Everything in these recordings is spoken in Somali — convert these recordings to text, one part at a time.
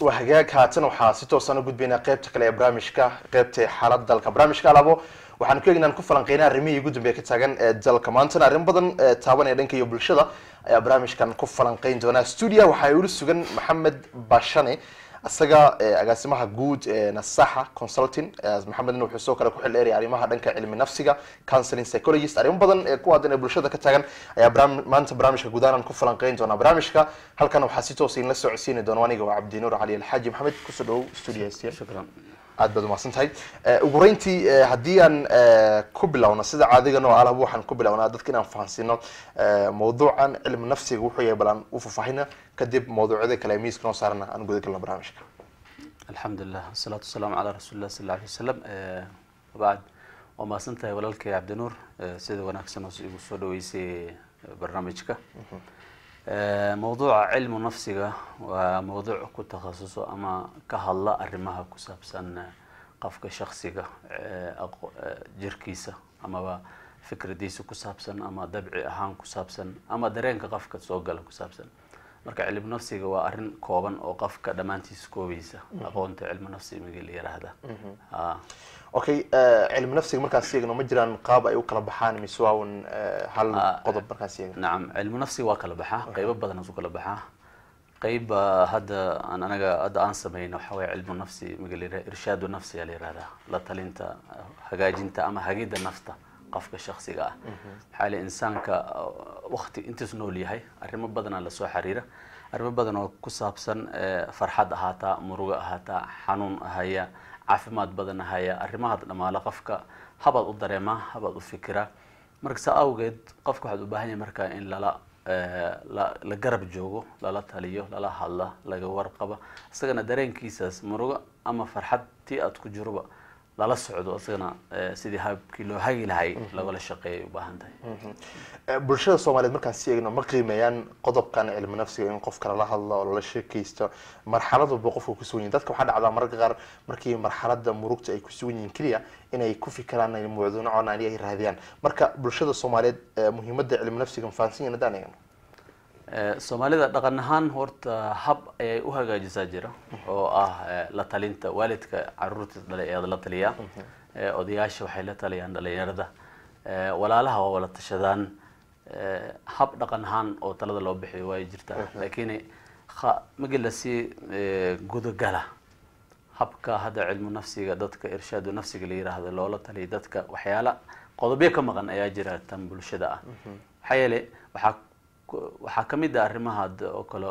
وهجاك هاتنا وحاسيتو سنة قد بينا قيبتك اللي برامجك قيبت حالات دالك برامجك لابو waxaan ku eegnaa ku falanqeynaa arrimaha ugu dambeeyay ka taagan dalka maanta arrin badan taabanaya dhanka iyo bulshada ayaa barnaamijkan ku falanqeyn doona studio waxa uu sugan Maxamed Bashane asaga agaasimaha guud nasaha consulting Maxamed wuxuu soo kala ku xilheeray arrimaha dhanka cilmi nafsiga counseling psychologist arrin badan ku aadan bulshada ka taagan ayaa maanta barnaamijka guudaan ku falanqeyn doona barnaamijka halkan waxa si toos ah la socodsiin doona aniga waa Cabdinuur Cali Alxaaji Maxamed ku soo dhaw studio shukran aad baad umahsan tahay ugu horeyntii haddii aan ku bilowno sida caadiga noo alaab waxaan ku bilownaa dadka inaan fahansino mawduucan cilmi nafsiga wuxuu yahay balan u faahfaahina kadib mawduucyada kale miiska noo saarana aan gudaha galno barnaamijka alxamdulillah wasalaatu wasalaamu calaa rasuulillah sallallahu alayhi wasallam baad waa mahadsan tahay walaalkay Cabdinuur sida wanaagsan oo igu soo dhaweysay barnaamijka موضوع علم نفسه وموضوع كتخصصه أما كهلا أرمها كسبسن قفك شخصية جركيسة أما فكر ديسو كسبسن أما دبع أهان كسبسن أما درين كقفك تسوقل كسبسن مرك علم نفسه وأرن كوبن أو قفك دمانتي سكوبيسة أقونت علم نفسه مقول هذا اوكي علم نفسي مركز سيغنا مجران قاب اي وكلا بخان مسواون هل قضب مركز سيغنا نعم علم نفسي وكلا بخا قيب بدن وكلا بخا قيب هذا انا هذا انسمين وحوي علم نفسي مقل ارشاد نفسي اللي هذا لا تلينت هجاجنت اما هجيد نفسه قفك الشخصي حال انسانك وقت انت سنولي هي ارم بدن لا سو حريره ارم بدن كسابسن فرحد اهاتا مروق اهاتا حنون هيا عافماد بدن هيا arrimaha dhamaala qofka habad u dareema habad u fikira marka awgeed qofku waxa uu baahan yahay marka in la garab joogo la taliyo la hadla laga warqaba isagana dareenkiisas muruga ama farxadtii aad ku jiroba la socdo isagana sidii habkii loo hagi lahay laga shaqeeyo u baahan tahay bulshada Soomaaliyeed markaan si eegno ma qiimeeyaan qodobkan cilmi nafsiga in qof kala la hadlo oo la sheekaysto marxalada uu qofku ku sugan yahay dadka waxa dhacda mararka qaar markii marxalada murugta ay ku sugan yihiin kaliya inay ku fikiraan inay mowduuc noocaan ay raadiyaan marka bulshada Soomaaliyeed muhiimadda cilmi nafsiga fahansiin inaan Soomaalida dhaqan ahaan horta hab ay u hagaajisaa jira oo ah la talinta waalidka caruurta dhalay ee la taliya odayaasha waxay la taliyaan dhalinyarada walaalaha waa wala tashadaan hab dhaqan ahaan oo talada loo bixiyo way jirtaa laakiin magalasi gudagala habka hada cilmu nafsiga dadka irshaadu nafsiga la yiraahdo loola taliyo dadka waxyaala qodobyo ka maqan ayaa jira tan bulshada ah xayale waxa kamid ah arrimaha oo kale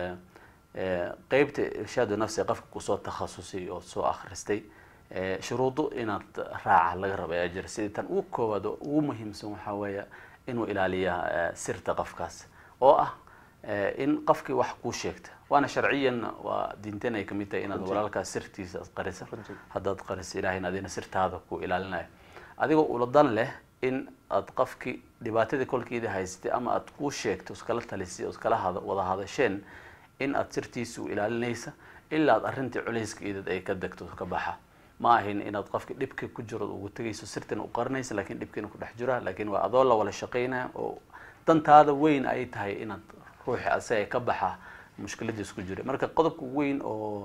qaybta irshaadu nafsiga qofka ku soo takhasusay oo soo akhristay shuruudo inaad raaca laga rabo ayaa jira sidii tan uu koowado ugu muhiimsan waxa weeye inuu ilaaliyo sirta qofkaas oo ah in qofkii wax ku sheegta waana sharciyan waa diintan ay kamid tahay inaad walaalka sirtiisa qariso haddaad qariso ilaahay adina sirtaada ku ilaalinayo adigoo ula dan leh in aad qofkii dhibaatada kolkeeda haystay ama aad ku sheegto iskala talisay oo iskala wada hadasheen in aad sirtiisu ilaalinaysa ilaa aad arrintii culeyskeeda ay ka dagto ka baxa ma ahin inaad qofkii dhibka ku jiro ugu tagayso sirtan u qarnaysa laakiin dhibkiina ku dhex jira laakiin waa adoo la wala shaqeynaa oo dantaada weyn ay tahay inaad ruuxi asay ka baxa mushkiladii isku jira marka qodobka weyn oo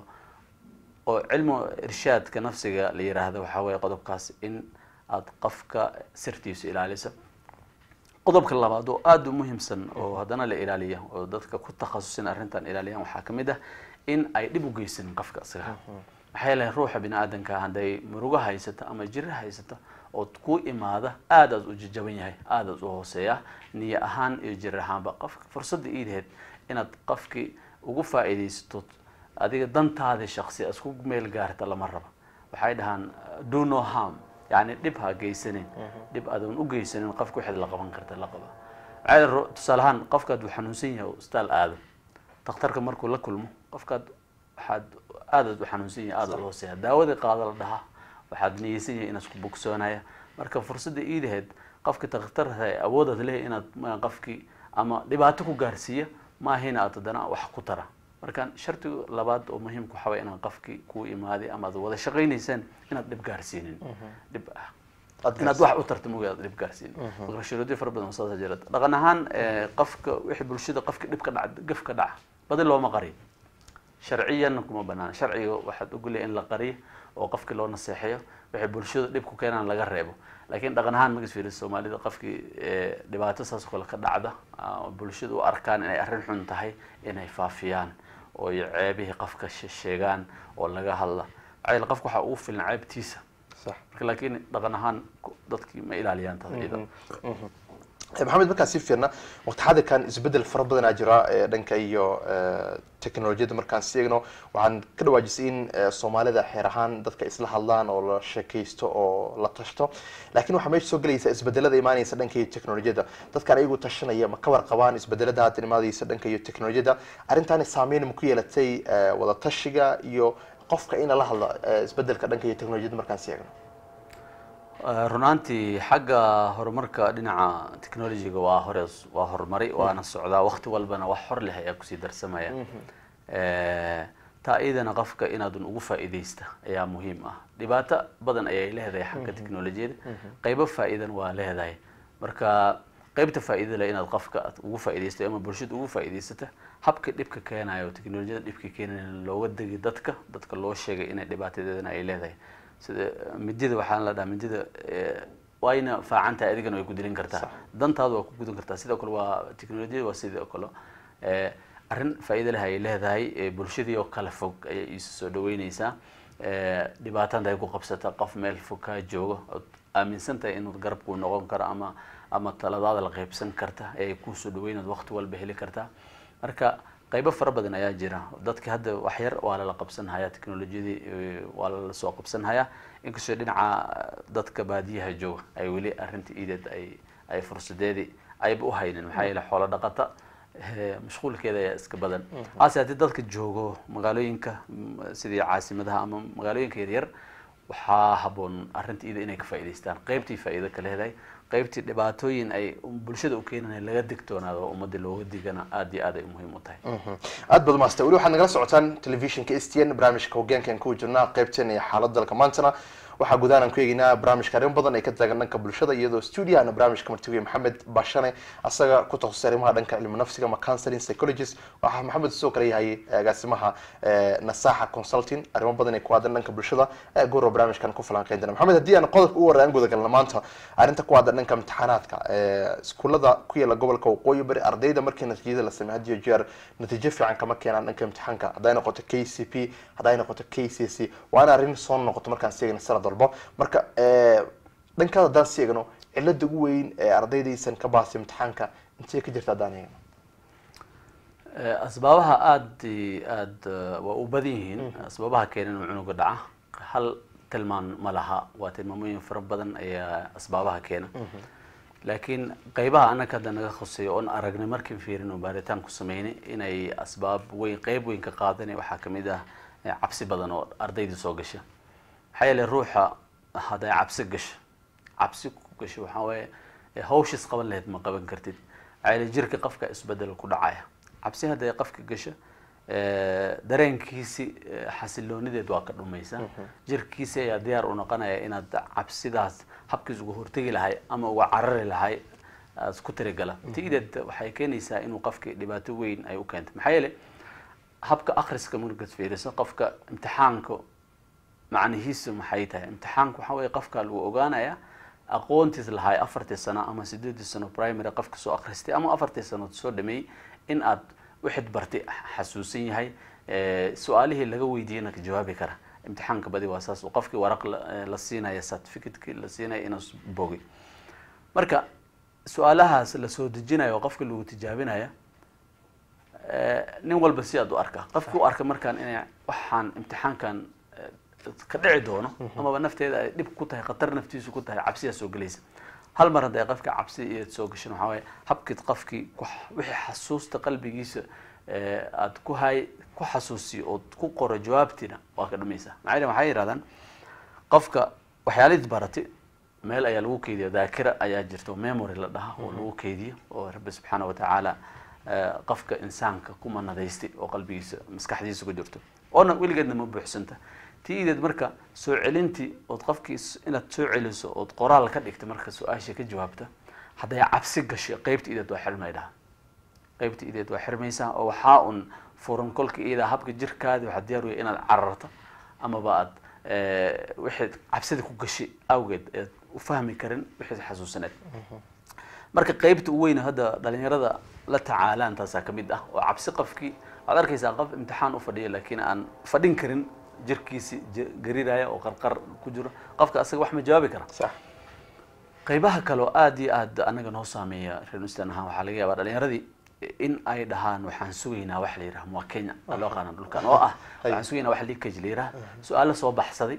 cilmu irshaadka nafsiga la yiraahdo waxa weeye qodobkaas in aad qofka sirtiisa ilaaliso qodobka labaad oo aad u muhiimsan oo hadana la ilaaliyo oo dadka ku takhasusin arrintan ilaaliyaan waxa kamid ah in ay dib u geysan qofka asaga waxay leeyahay ruuxa bini'aadanka haday muruga haysato ama jir haysato oo ku imaada aad u jajaban yahay aad u hooseeya niyo ahaan iyo jir ahaanba qofka fursad iideed inaad qofkii ugu faa'iideysto adiga dantaada shakhsi isku meel gaarta lama rabo waxay dhahaan do no harm يعني دبها جيسنين دب أذون وجيسنين قفك واحد لقبان كرت اللقبة عاد تصالحان قفك دو حنوسية وستال آدم تختارك مركو لكلمه قفك حد آدم وحنوسية آدم وسيه داود قادر لها وحد نيسية إن سكوب بوكسونايا مركب فرصة إيد هاد قفك تختارها أودت له إن ما قفك أما دباتكو جارسية ما هنا أتدنا وحقطرة markaan shartigu labaad oo muhiim ku xaway inaan qofkii ku imaade ama wada shaqeynaysan inaad dib gaarsiinin dib inaad wax u tartamo oo dib gaarsiinin marka shuruudo fara badan soo jirta dhaqan ahaan qofka wixii bulshada qofka dib ka dhac gaf ka dhac badal loo maqari sharciyan kuma banaan sharciga waxaad ogolay in la qariyo oo qofkii loo naseexayo wixii bulshada dhib ku keenaan laga reebo laakiin dhaqan ahaan magas fiiris Soomaalida qofkii dhibaato saas kale ka dhacda bulshada u arkaan inay arrin xun tahay inay faafiyaan oo ceebihii qofka sheegaan oo laga hadla ay qofku waxa uu filan ceebtiisa صح laakiin dhaqan ahaan dadkii ma ilaaliyaan taasida محمد markaan si fiirna waqti xadirkan isbedel fara badan jira dhanka iyo teknolojiyada markaan siigno waxaan ka dhawaajisay in Soomaalida xeer ahaan dadka isla hadlaan oo la sheekaysto oo la tashto laakiin waxa meesha soo galaysa isbedelada imaanaysa dhanka iyo teknolojiyada dadka ayagu tashanaya ma ka warqabaan isbedelada hadda imaanaysa dhanka iyo teknolojiyada arrintan saameyn ma ku yeelatay wada tashiga iyo qofka in la hadlo isbedelka dhanka iyo teknolojiyada markaan siigno runantii xagga horumarka dhinaca technology-ga waa horumari waana socdaa waqti walbana wax hor leh ayaa ku sii darsamaya taayidana qofka inaad ugu faa'iideysta ayaa muhiim ah dhibaato badan ayay leedahay xagga technology-da qaybo faa'iidan waa leedahay marka qaybta faa'iidada leh inaad qofka ugu faa'iideysto ama bulshada ugu faa'iideysata habka dhibka keenayo technology-da dhibka keenayo looga dagi dadka loo sheegay inay dhibaatadeedana ay leedahay sida midida waxaan la dhahaa midida wayna faacanta adigana way ku dilin kartaa dantaadu waa ku gudan kartaa sidoo kale waa teknolojiyada waa sidoo kale arrin faa'iido leh ay leedahay bulshadii oo kala fog ay isu soo dhaweynaysaa dhibaatada ay ku qabsata qof meel fog ka joogo aaminsan tahay inuu garabku noqon karo ama taladaada la qaybsan karta ay ku soo dhaweynad waqti walba heli kartaa marka qaybo fara badan ayaa jira dadka hadda wax yar waa la qabsan haya teknolojiyadii waa la soo qabsan haya inkastoo dhinaca dadka baadiyaha jooga ay weli arrinta iideed ay fursadeedii ayba u haynin maxaa yeelay xoolo dhaqata mashquulkeeda ayaa iska badan ase haddii dadka joogo magaalooyinka sidii caasimadaha ama magaalooyinka yaryar waxaa habboon arrinta iida inay ka faa'iidaystaan qaybtii faa'iido ka leedahay qaybtii dhibaatooyin ay bulshada u keenanay laga digtoonaado ummadda looga digana aad iyo aad ay muhiim u tahay aad baad maasta wali waxaad nagala socotaan telefishinka STN barnaamijka hoggaankan ku jirnaa qaybteen iyo xaaladda dalka maantana waxaa gudaanaan ku eegaynaa barnaamijka arrin badan ay ka taagan dhanka bulshada iyadoo studio-ana barnaamijka martiga Maxamed Bashane asaga ku takhasusay arrimaha dhanka cilmi nafsiga ama counseling psychologist waxa Maxamed soo kale yahay agaasimaha Nasaha Consulting arrimo badan ay ku aadan dhanka bulshada goor barnaamijkan ku falanqeynayna Maxamed hadii aan qodobka u waraan guda galna maanta arrinta ku aadan dhanka imtixaanaadka iskuulada ku yaala gobolka Waqooyi Bari ardayda markii natiijada la sameeyay hadiyo jeer natiijo fiican kama keenaan dhanka imtixaanka haday noqoto KCP haday noqoto KCSE waana arrin soo noqoto markaan seegna dalbo marka dhanka daan siigno cilada ugu weyn ee ardaydiisan ka baasay imtixaanka intee ka jirta daaniga asbaabaha aad waa u badan yihiin asbaabaha keenan cunuga dhaca hal tilmaan ma laha waa tilmaamooyin fara badan ayaa asbaabaha keena laakiin qaybaha anaka hadda naga khuseeyo oon aragnay markiin fiirin oo baaritaan ku sameynay inay asbaab weyn qayb weyn ka qaadanay waxaa kamid ah cabsi badan oo ardayda soo gasha maxaa yeelay ruuxa hadday cabsi ku gasho waxaa waaye hawshiis qaban lahayd ma qaban kartid maxaa yeelay jirka qofka isbedel ku dhacaya cabsi hadday qofka gasho dareenkiisi xasiloonideed waa ka dhumaysa jirkiisi ayaa diyaar u noqonaya inaad cabsidaas habkiis uga hortegi lahay ama uga carari lahay aad ku tirigala tiideed waxay keenaysaa inuu qofkii dhibaato weyn ay u keento maxaa yeelay habka akhriska markaad fiiriso qofka imtixaanka macnihiisu maxay tahay imtixaanku waxa weeye qofka lagu ogaanaya aqoontiis lahay 4 sano ama 8 sano primary qofka soo akhristay ama 4 sano soo dhameeyay in aad wixid bartay xasuusin yahay su'aalihii laga weydiiyana ka jawaabi kara imtixaanka badi waa saas qofkii waraq la siinaya certificate la siinaya inuu bogi marka su'aalahaas la soo dejinayo qofka lagu tijaabinaya nin walba si aad u arka qofkii u arka markaan inay waxaan imtixaankan ka dhici doono ama nafteeda ay dib ku tahay khatar naftiisu ku tahay cabsiya soo galaysa hal mar haday qofka cabsi iyo soo gashin waxa way habkii qofkii wixii xasuusta qalbigiisa aad ku xasuusi oo ku qoro jawaabtina waa ka dhamaysa macallin waxay yiraahdaan qofka waxyaalihiis baratay meel ayaa lagu keydiyo daakira ayaa jirto memory la dhaha oo lagu keydiyo oo Rabbi subhanahu wa ta'ala qofka insaanka kuma nadaystay oo qalbigiisa maskaxdiisa ku jirto oo weligeedna ma buuxsanta tiideed marka soo celintii oo qofkii inaad soo celiso oo qoraal ka dhigto marka su'aasha ka jawaabta haday cabsi gashay qaybta ideed waa xirmaydaa qaybta ideed waa xirmaysaa oo waxa furan kolka iyada habka jirkaada waxaa diyaar u yahay inaad cararto amaba aad wixii cabsida ku gashay awgeed eed u fahmi karin wixii xasuusaneed marka qaybta u weyn hadda dhalinyarada la tacaalaan taasaa ka mid ah oo cabsi qofkii aad arkaysaa qof imtixaan u fadhiya laakiin aan fadhin karin jirkiisi gariiraya oo qarqar ku jiro qofka asaga wax ma jawaabi kara صح qaybaha kale oo aad iyo aad anaga noo saameeya reer Nustan ahaan waxaa laga yaabaa dhalinyaradii in ay dhahaan waxaan sugaynaa wax la yiraahdo waa Kenya loo qaadan dhulkan oo ah waxaan sugaynaa wax leakage la yiraahdo su'aalo soo baxsaday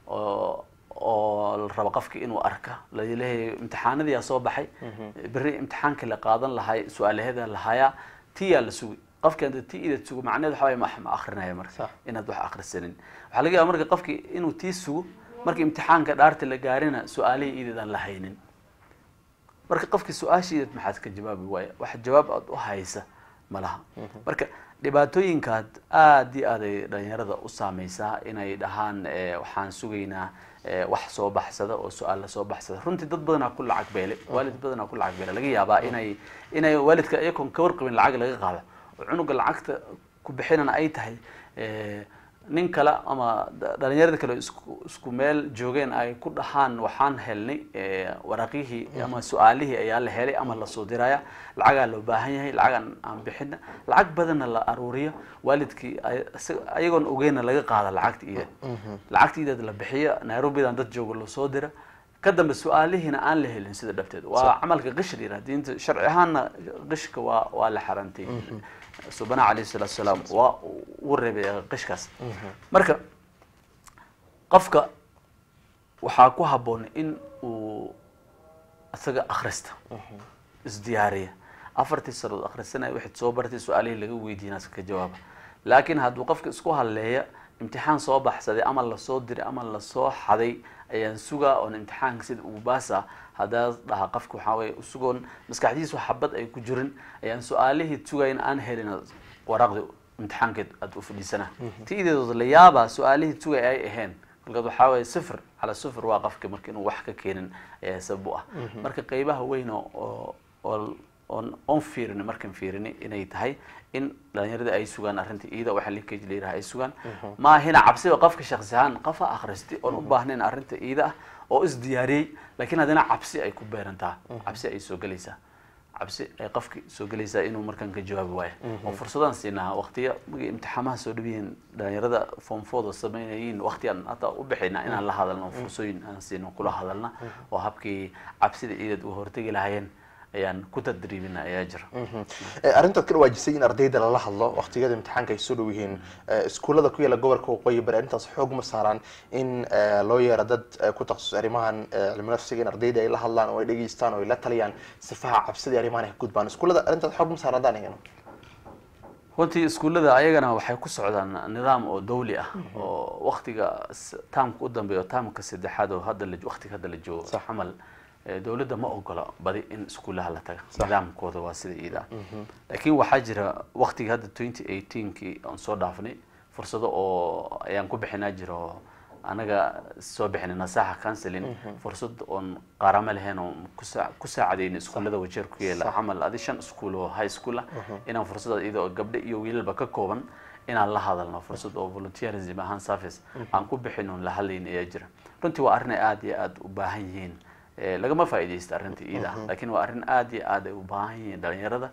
oo la rabo qofkii inuu arka la leeyahay imtixaanadii soo baxay bari imtixaanka la qaadan lahay su'aalaheeda lahaya tiya la sugi qofka inta tiida sugu macnaheedu waxa way ma akhrinaya marka inaad wax akhrisanin waxa laga yaabaa marka qofkii inuu tii sugu marka imtixaanka dhaarta la gaarina su'aalaha iidan la haynin marka qofkii su'aashiisa maxaad ka jawaabi waaya wax jawaab aad u haysa malaha marka dhibaatooyinka aad iyo aad ay dhalinyarada u saameysaa inay dhahaan waxaan sugaynaa wax soo baxsada oo su'aal soo baxsada runtii dad badan ku lacag beelay waalid badan ku lacag beelay laga yaabaa inay waalidka iyagoon ka warqabin lacag laga qaado cunuga lacagta ku bixinana ay tahay nin kale ama dhalinyarada kale isku meel joogeen ay ku dhahaan waxaan helnay waraqihii ama su'aalihii ayaa la helay ama la soo diraya lacaga loo baahan yahay lacag aan bixina lacag badan la aruuriyo waalidkii ayagoon ogeena laga qaada lacagtiida la bixiyo Nairobi dad joogo loo soo dira kadamba su'aalihina aan la helin sida dhabteed waa amalka qish diinta sharci ahaan qishka waa la xarantay subhana alayhi salaam waa uu reebay qishkaas marka qofka waxa ku haboon in uu asaga akhrista isdiyaariya afartii sano akhrisana wixii soo bartay su'aalaha laga weydiinaa ka jawaaba laakiin hadduu qofka isku haleeya imtixaan soo baxsaday ama la soo diray ama la soo xaday ayaan sugaa oo imtixaanka sida uu baasa hadaa dhaha qofku waxa way usugoon maskaxdiisu xabad ay ku jirin ayaan su'aalihii sugayn aan helin waraqda imtixaanka aad u fadhiisana tiideedu la yaaba su'aalihii sugay ay ahayn qalad waxa way 0 على 0 waa qofka markii inuu wax ka keenin sabab ah marka qaybaha weyn oo on fiirin markan fiirin inay tahay in dhalinyarada ay sugaan arinta iyada waxa leakage leeyahay ay sugaan ma hina cabsiga qofka shakhsi ahaan qafa akhristi oo u baahnayn arinta iyada oo is diyaariyay laakiin hadana cabsi ay ku beerantaa cabsi ay soo galaysaa cabsi ay qofki soo galaysaa inuu markan ka jawaab waayo oo fursadan siinaa waqtiga markii imtixaamaha soo dhibiyeen dhalinyarada form 4 sameeyeen waqtiyan hata u bixina inaan la hadalno fursooyin aan siino kula hadalna oo habkii cabsida iyada u hortagi lahaayeen ayaan ku tadriibina ayaa jira arinta kale waajisay in ardayda la hadlo waqtigeeda imtixaanka ay soo dhawihiin iskuulada ku yaala gobolka Waqooyi Bari intaas xoog ma saaran in loo yeero dad ku takhasus arimahan cilmi nafsiga in ardayda ay la hadlaan oo ay dhageystaan oo ay la taliyaan sifaha cabsida arimahan ay gudbaan iskuulada arintaas xoog ma saaradaan ayaan runtii iskuulada ayagana waxay ku socdaan nidaam oo dawli ah oo waqtiga taamka u dambeeyo taamka saddexaad oo hadda la joogo amal dawladda ma ogola badi in iskuulaha la taga nidaamkooda waa sida iyada laakiin waxa jira waqtiga hadda 2018kii aan soo dhaafnay fursado oo ayaan ku bixinaa jiro anaga soo bixinay nasaha counseling fursad on qarama lahayn oo ku saacadeyn iskuulada wajeer ku yeela amal adishan iskuul oo high school inaan fursad iyada gabdho iyo wiilalba ka kooban inaan la hadalno fursad oo volunteerism ahaan service aan ku bixino la hadlayn ayaa jira runtii waa arrin aad iyo aad u baahan yihiin lagama faa'iideysto arinta iyada laakiin waa arrin aad iyo aad u baahan yihiin dhalinyarada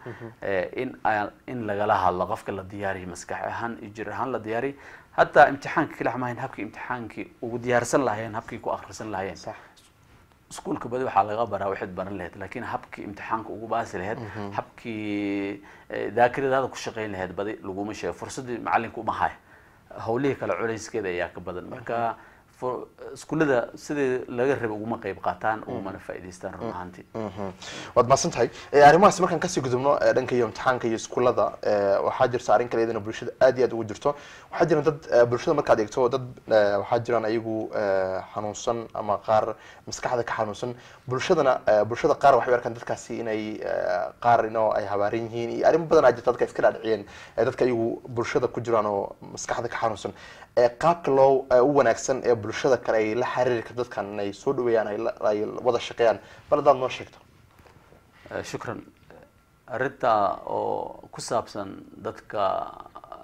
in lagala hadlo qofka la diyaariyo maskax ahaan iyo jir ahaan la diyaariyo hatta imtixaanka kala xamayn habkii imtixaankii ugu diyaarsan lahayn habkii ku akhrisan lahayn iskuulka badi waxa laga baraa waxaad baran lahayd laakiin habkii imtixaanka ugu baasi lahayd habkii daakiradaada ku shaqeyn lahayd badi lagu sheego fursadii macalinku ma hayo hawlihi kala culeyskeeda ayaa ka badan marka iskuulada sidii laga rabo ugu ma qayb qaataan oo mana faa'iideystaan run ahaantii wad ma santahay arimahaas markaan ka sii gudubno dhanka iyo imtixaanka iyo iskuulada waxa jirta arin kale in bulshada aad iyo aad ugu jirto waxa jira dad bulshada marka adeegto dad waxa jiraan ayagu xanuunsan ama qaar maskaxda ka xanuunsan bulshada qaar waxay arkaan dadkaasi inay qaar inoo ay habaarin yihiin iyo arin badan ay jirto dadka iska dhaciyeen dadka ayagu bulshada ku jiraan oo maskaxda ka xanuunsan qaabka loo u wanaagsan ee bulshada kale ay la xiriirka dadkan ay soo dhaweeyaan ay wada shaqeeyaan baladaad noo sheegto shukran arinta oo ku saabsan dadka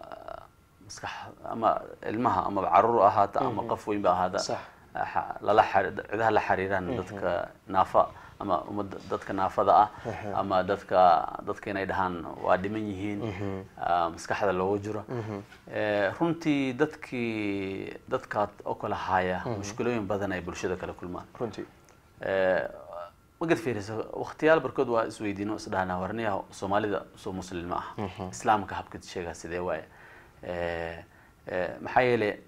maskax ama ilmaha ama caruur ahaata ama qof weyn ba ahaada lala cidaha la xiriiraan dadka naafa ama dadka naafada ah ama dadka inay dhahaan waa dhiman yihiin maskaxda looga jiro runtii dadka oo kala haya mushkilooyin badan ay bulshada kala kulmaan runtii waqti fiirisa waqtiyaal barkood waa isweydiino isdhaana warniyaha Soomaalida soo muslim ah islaamka habka sheega sidee waay maxaa yeelay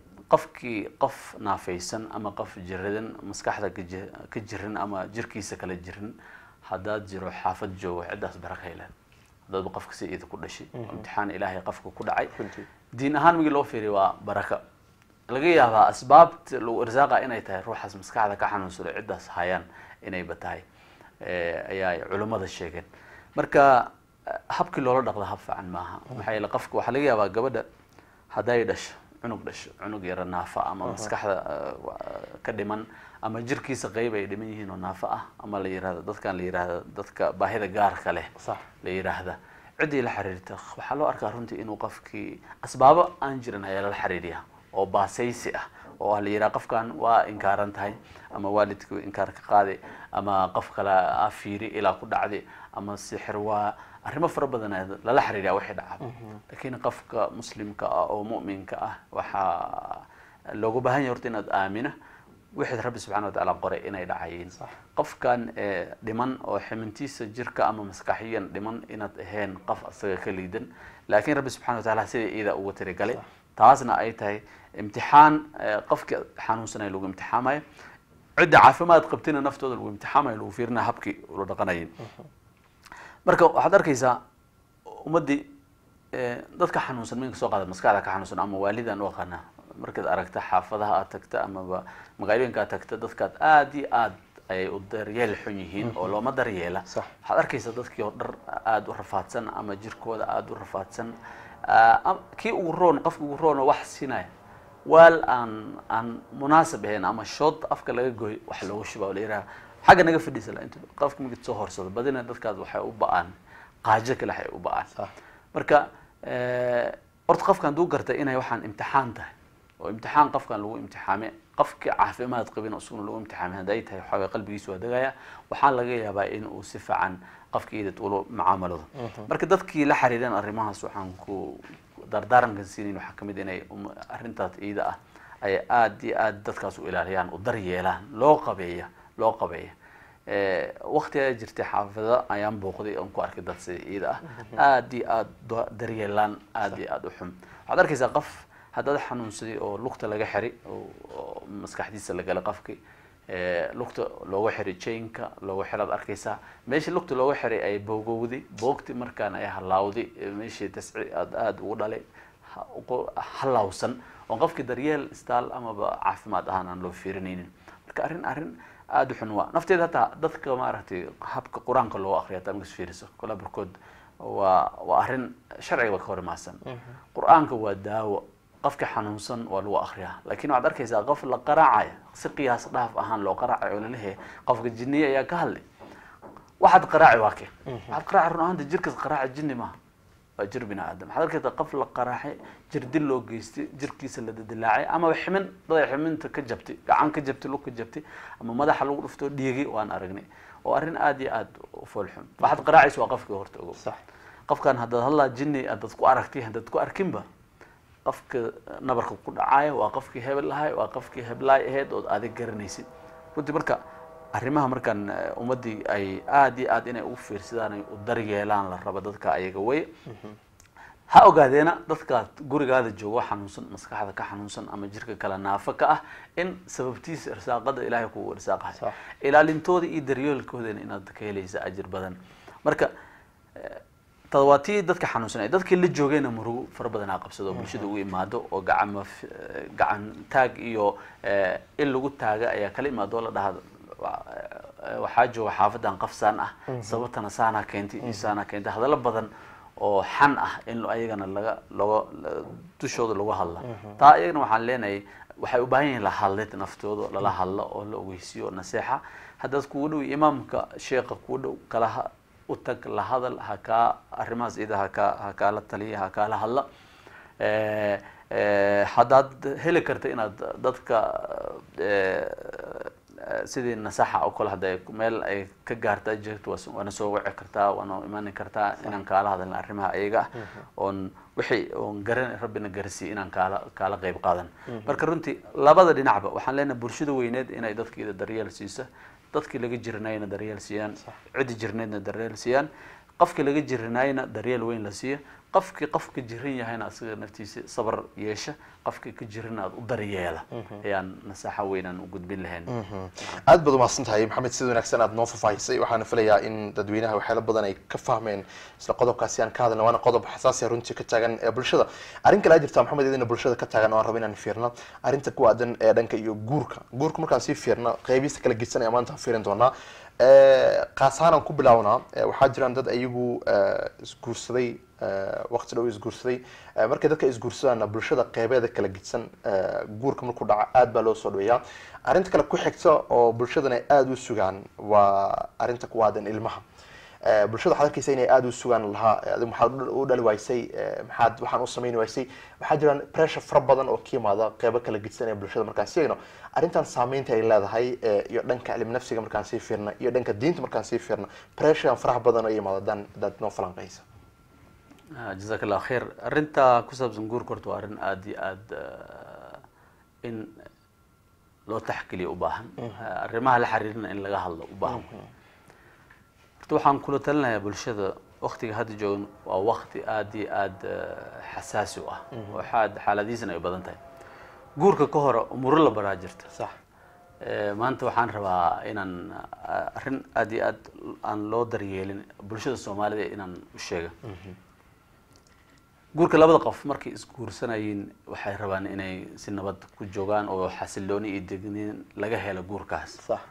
qof naafaysan ama qof jiradan maskaxda ka jirin ama jirkiisa kala jirin hadaa jiro xaafad joogo cidaas baraka helaan hadaa qofka si id ku dhashay imtixaan ilaahay qofka ku dhacay diin ahaan migi loo fiiriyo waa baraka laga yaabaa asbaabta loo irsaaqa inay tahay ruuxaas maskaxda ka xanuunsan cidaas hayaan inay batahay ayaa culimada sheegeen marka habkii loola dhaqdo hab fiican maaha maxaa yeelay qofka waxa laga yaabaa gabadha haday dhasho cunug yar naafa ama maskaxda ka dhiman ama jirkiisa qayb ay dhiman yihiin oo naafa ah ama la yiraahdo dadka baahida gaarka leh la yiraahdo cidii la xiriirta waxa loo arkaa runtii inuu qofkii asbaabo aan jirin ayaa la xiriiriyaa oo baasaysi ah oo la yiraahdo qofkan waa inkaaran tahay ama waalidku inkaar ka qaaday ama qof kale afiiri ila ku dhacday ama sixir waa arrimo fara badan la xiriiriyaa wixii dhacay laakiin qofka muslimka ah oo mu'minka ah waxa loogu baahan yahay horta inaad aamina wixii Rabbi subhanahu wa ta'ala qoray inay dhacayeen qofkan dhiman oo ximintiisa jirka ama maskaxiyan dhiman inaad ahayn qof asaga ka liidan laakiin Rabbi subhanahu wa ta'ala sidii ida ugu tirigalay taasna ay tahay imtixaan qofka xanuunsanay lagu imtixaamayo cid caafimaad qabtina naftooda lagu imtixaamayo lagu fiirna habkii loo dhaqanayn marka waxaad arkaysaa ummadii dadka xanuunsan meel soo qaada maskaxda ka xanuunsan ama waalidan oo qana markaad aragta xaafadaha aad tagta ama magaalooyinka aad tagta dadka aad ay u daryeel xun yihiin oo looma daryeela waxaad arkaysaa dadkii oo dhar aad u rafaadsan ama jirkooda aad u rafaadsan kii ugu roon qofka ugu roon wax siinay wal aan munaasab ahayn ama shood afka laga gooy wax loogu shubaa leeyahay xaga naga fadhiisa la inta qofka mid soo horsado badina dadkaas waxay u ba'an qaajo kale waxay u ba'an marka horta qofkan duu gartay inay waxaan imtixaan tahay oo imtixaan qofkan lagu imtixaamay qofka caafimaad qabin oo sugan lagu imtixaamay haday tahay waxa qalbigiisu wadagaya waxa laga yaabaa in uu si fiican qofkii uu macaamilado marka dadkii la xiriireen arrimahaas waxaan ku dardaarankan siinay waxa kamid inay arrintaas iida ah ay aad dadkaas u ilaaliyaan u daryeelaan loo qabeeyo waqti ay jirtay xaafada ayaan booqday oo ku arkay dad iida aad daryeelaan aad u xum waxaad arkaysaa qof hadda xanuunsaday oo lugta laga xiri oo maskaxdiisa laga la qafkay lugta looga xiri chainka looga xiraad arkaysaa meeshii lugta looga xiray ay boogti markaan ay halaawday meeshii tasci aad ugu dhalay halawsan oo qofkii daryeel istaal ama caafimaad ahaan aan loo fiirinaynin marka arrin aad u xun waa nafteeda hata dadka maaragtay habka quraanka loo akhriyo tan fiiriso kala barkood waa arrin sharciga ka hormaasan quraanka waa daawo qofka xanuunsan waa lagu akhriyaa laakiin waxaad arkaysaa qof la qaraacay si qiyaas dhaaf ahaan loo qaraacay oo leeyahay qofka jinniye ayaa ka hadlay waxaad qaraacay waa kee waxaad qaraacay runaanta jirka qaraacay jinni ma waa jir bini aadam waxaad arkaysaa qof la qaraacay jir dil loo geystay jirkiisa la dilaacay ama ximinta ka jabtay gacan ka jabtay lug ka jabtay ama madaxa lagu dhufto dhiigay waan aragnay oo arrin aad u foolxun waxaad qaraacaysaa waa qofka horta ogow qofkan hadda halla jinni aad ku aragtay hadda ku arkinba qofka nabarka ku dhacay waa qofkii hebel lahay waa qofkii heblaay ahayd oo aad garanaysid runtii marka arrimaha markan ummadii ay aad inay u fiirsadaan ay u daryeelaan la raba dadka ayaga way ha ogaadeena dadka gurigaada joogo xanuunsan maskaxda ka xanuunsan ama jirka kala naafa ka ah in sababtiisa irsaaqada ilaahay ku irsaaqay ilaalintooda iyo daryeelkooda inaad ka helaysa ajir badan marka tadawati dadka xanuunsan ay dadkii la joogayna murugo far badan qabsado bulshada u imaado oo gacan taag iyo in lagu taaga ayaa kala imaado la dhahdo waxaa jooga xaafadan qafsaan ah sababtana saana keentay hadallo badan oo xan ah in ayagana dushooda lagu hadla taa ayagana waxaan leenahay waxay u baahan yihiin la hadlid naftooda lala hadlo oo la ogeysiyo nasiixa haddaad kugu dhow imaamka sheekha kugu dhow kala utag la hadal haka arrimahaas ida haka la taliya haka la hadla haddaad heli karta inaad dadka sidii nasaxa oo kale hadday meel ay ka gaarta jirto waana soo wici kartaa waana imaan kartaa inaan kaala hadalno arrimaha ayaga oon wixii oon garan rabbina garsi inaan kaala qayb qaadan marka runtii labada dhinacba waxaan leenahay bulshada weyneed inay dadkeeda daryeel siiso dadkii laga jirnayna daryeel siiyaan cid jirneedna daryeel siiyaan qofkii laga jirnayna daryeel weyn la siiyo qofka jirin yahayna asaga naftiisa sabar yeesha qofka ka jirin aad u daryeela ayaan nasaxa weynaan u gudbin lahayn aad baad umahadsan tahay maxamed sida wanaagsan aad noo faahfaahisay waxaana filayaa in dadweynaha waxyaalo badan ay ka fahmeen isla qodobkaasi aan ka hadalna waana qodob xasaasi ah runtii ka taagan ee bulshada arrin kale jirta maxamed idina bulshada ka taagan oo aan rabo inaan fiirno arrinta ku aadan ee dhanka iyo guurka markaan sii fiirno qaybihiisa kala gedsan ee maanta fiirin doonaa qaas ahaan aan ku bilaabnaa waxaa jiraan dad ayagu isguursaday waqti dhow isguursaday markay dadka isguursadaan bulshada qeybeeda kala gedsan guurka markuu dhaco aad baa loo soo dhaweeyaa arrinta kale ku xigta oo bulshadana ay aada u sugaan waa arrinta ku aadan ilmaha bulshada waxaad arkaysa inay aada u sugaan lahaa adigu maxaad u dhali waysay maxaad waxaan u samayn waysay waxaa jiraan pressure fara badan oo ka yimaada qeybo kala gedsan ee bulshada markaan sii eegno arrintan saameynta ay leedahay iyo dhanka cilmi nafsiga markaan sii fiirno iyo dhanka diinta markaan sii fiirno pressure faraha badan oo yimaada dad noo falanqaysa جزاك الله خير أرنتا كسب زنجور كرتو أرن آدي آد إن لو تحكي لي أباهن الرماه الحريرنا إن لقاها الله أباهن رتوحان كل تلنا يا بلشدة وقتي هذا جون ووقتي آدي آد حساسي وحاد حالة ديزنا يبادنتها جورك كهرة أمور الله براجرت صح ما أنت وحان ربا إن أرن آدي آد أن لو دريالين بلشدة الصومالية إن الشيء guurka labada qof markay isguursanayeen waxay rabaan inay si nabad ku joogaan oo xasilooni iyo degniin laga helo guurkaas صح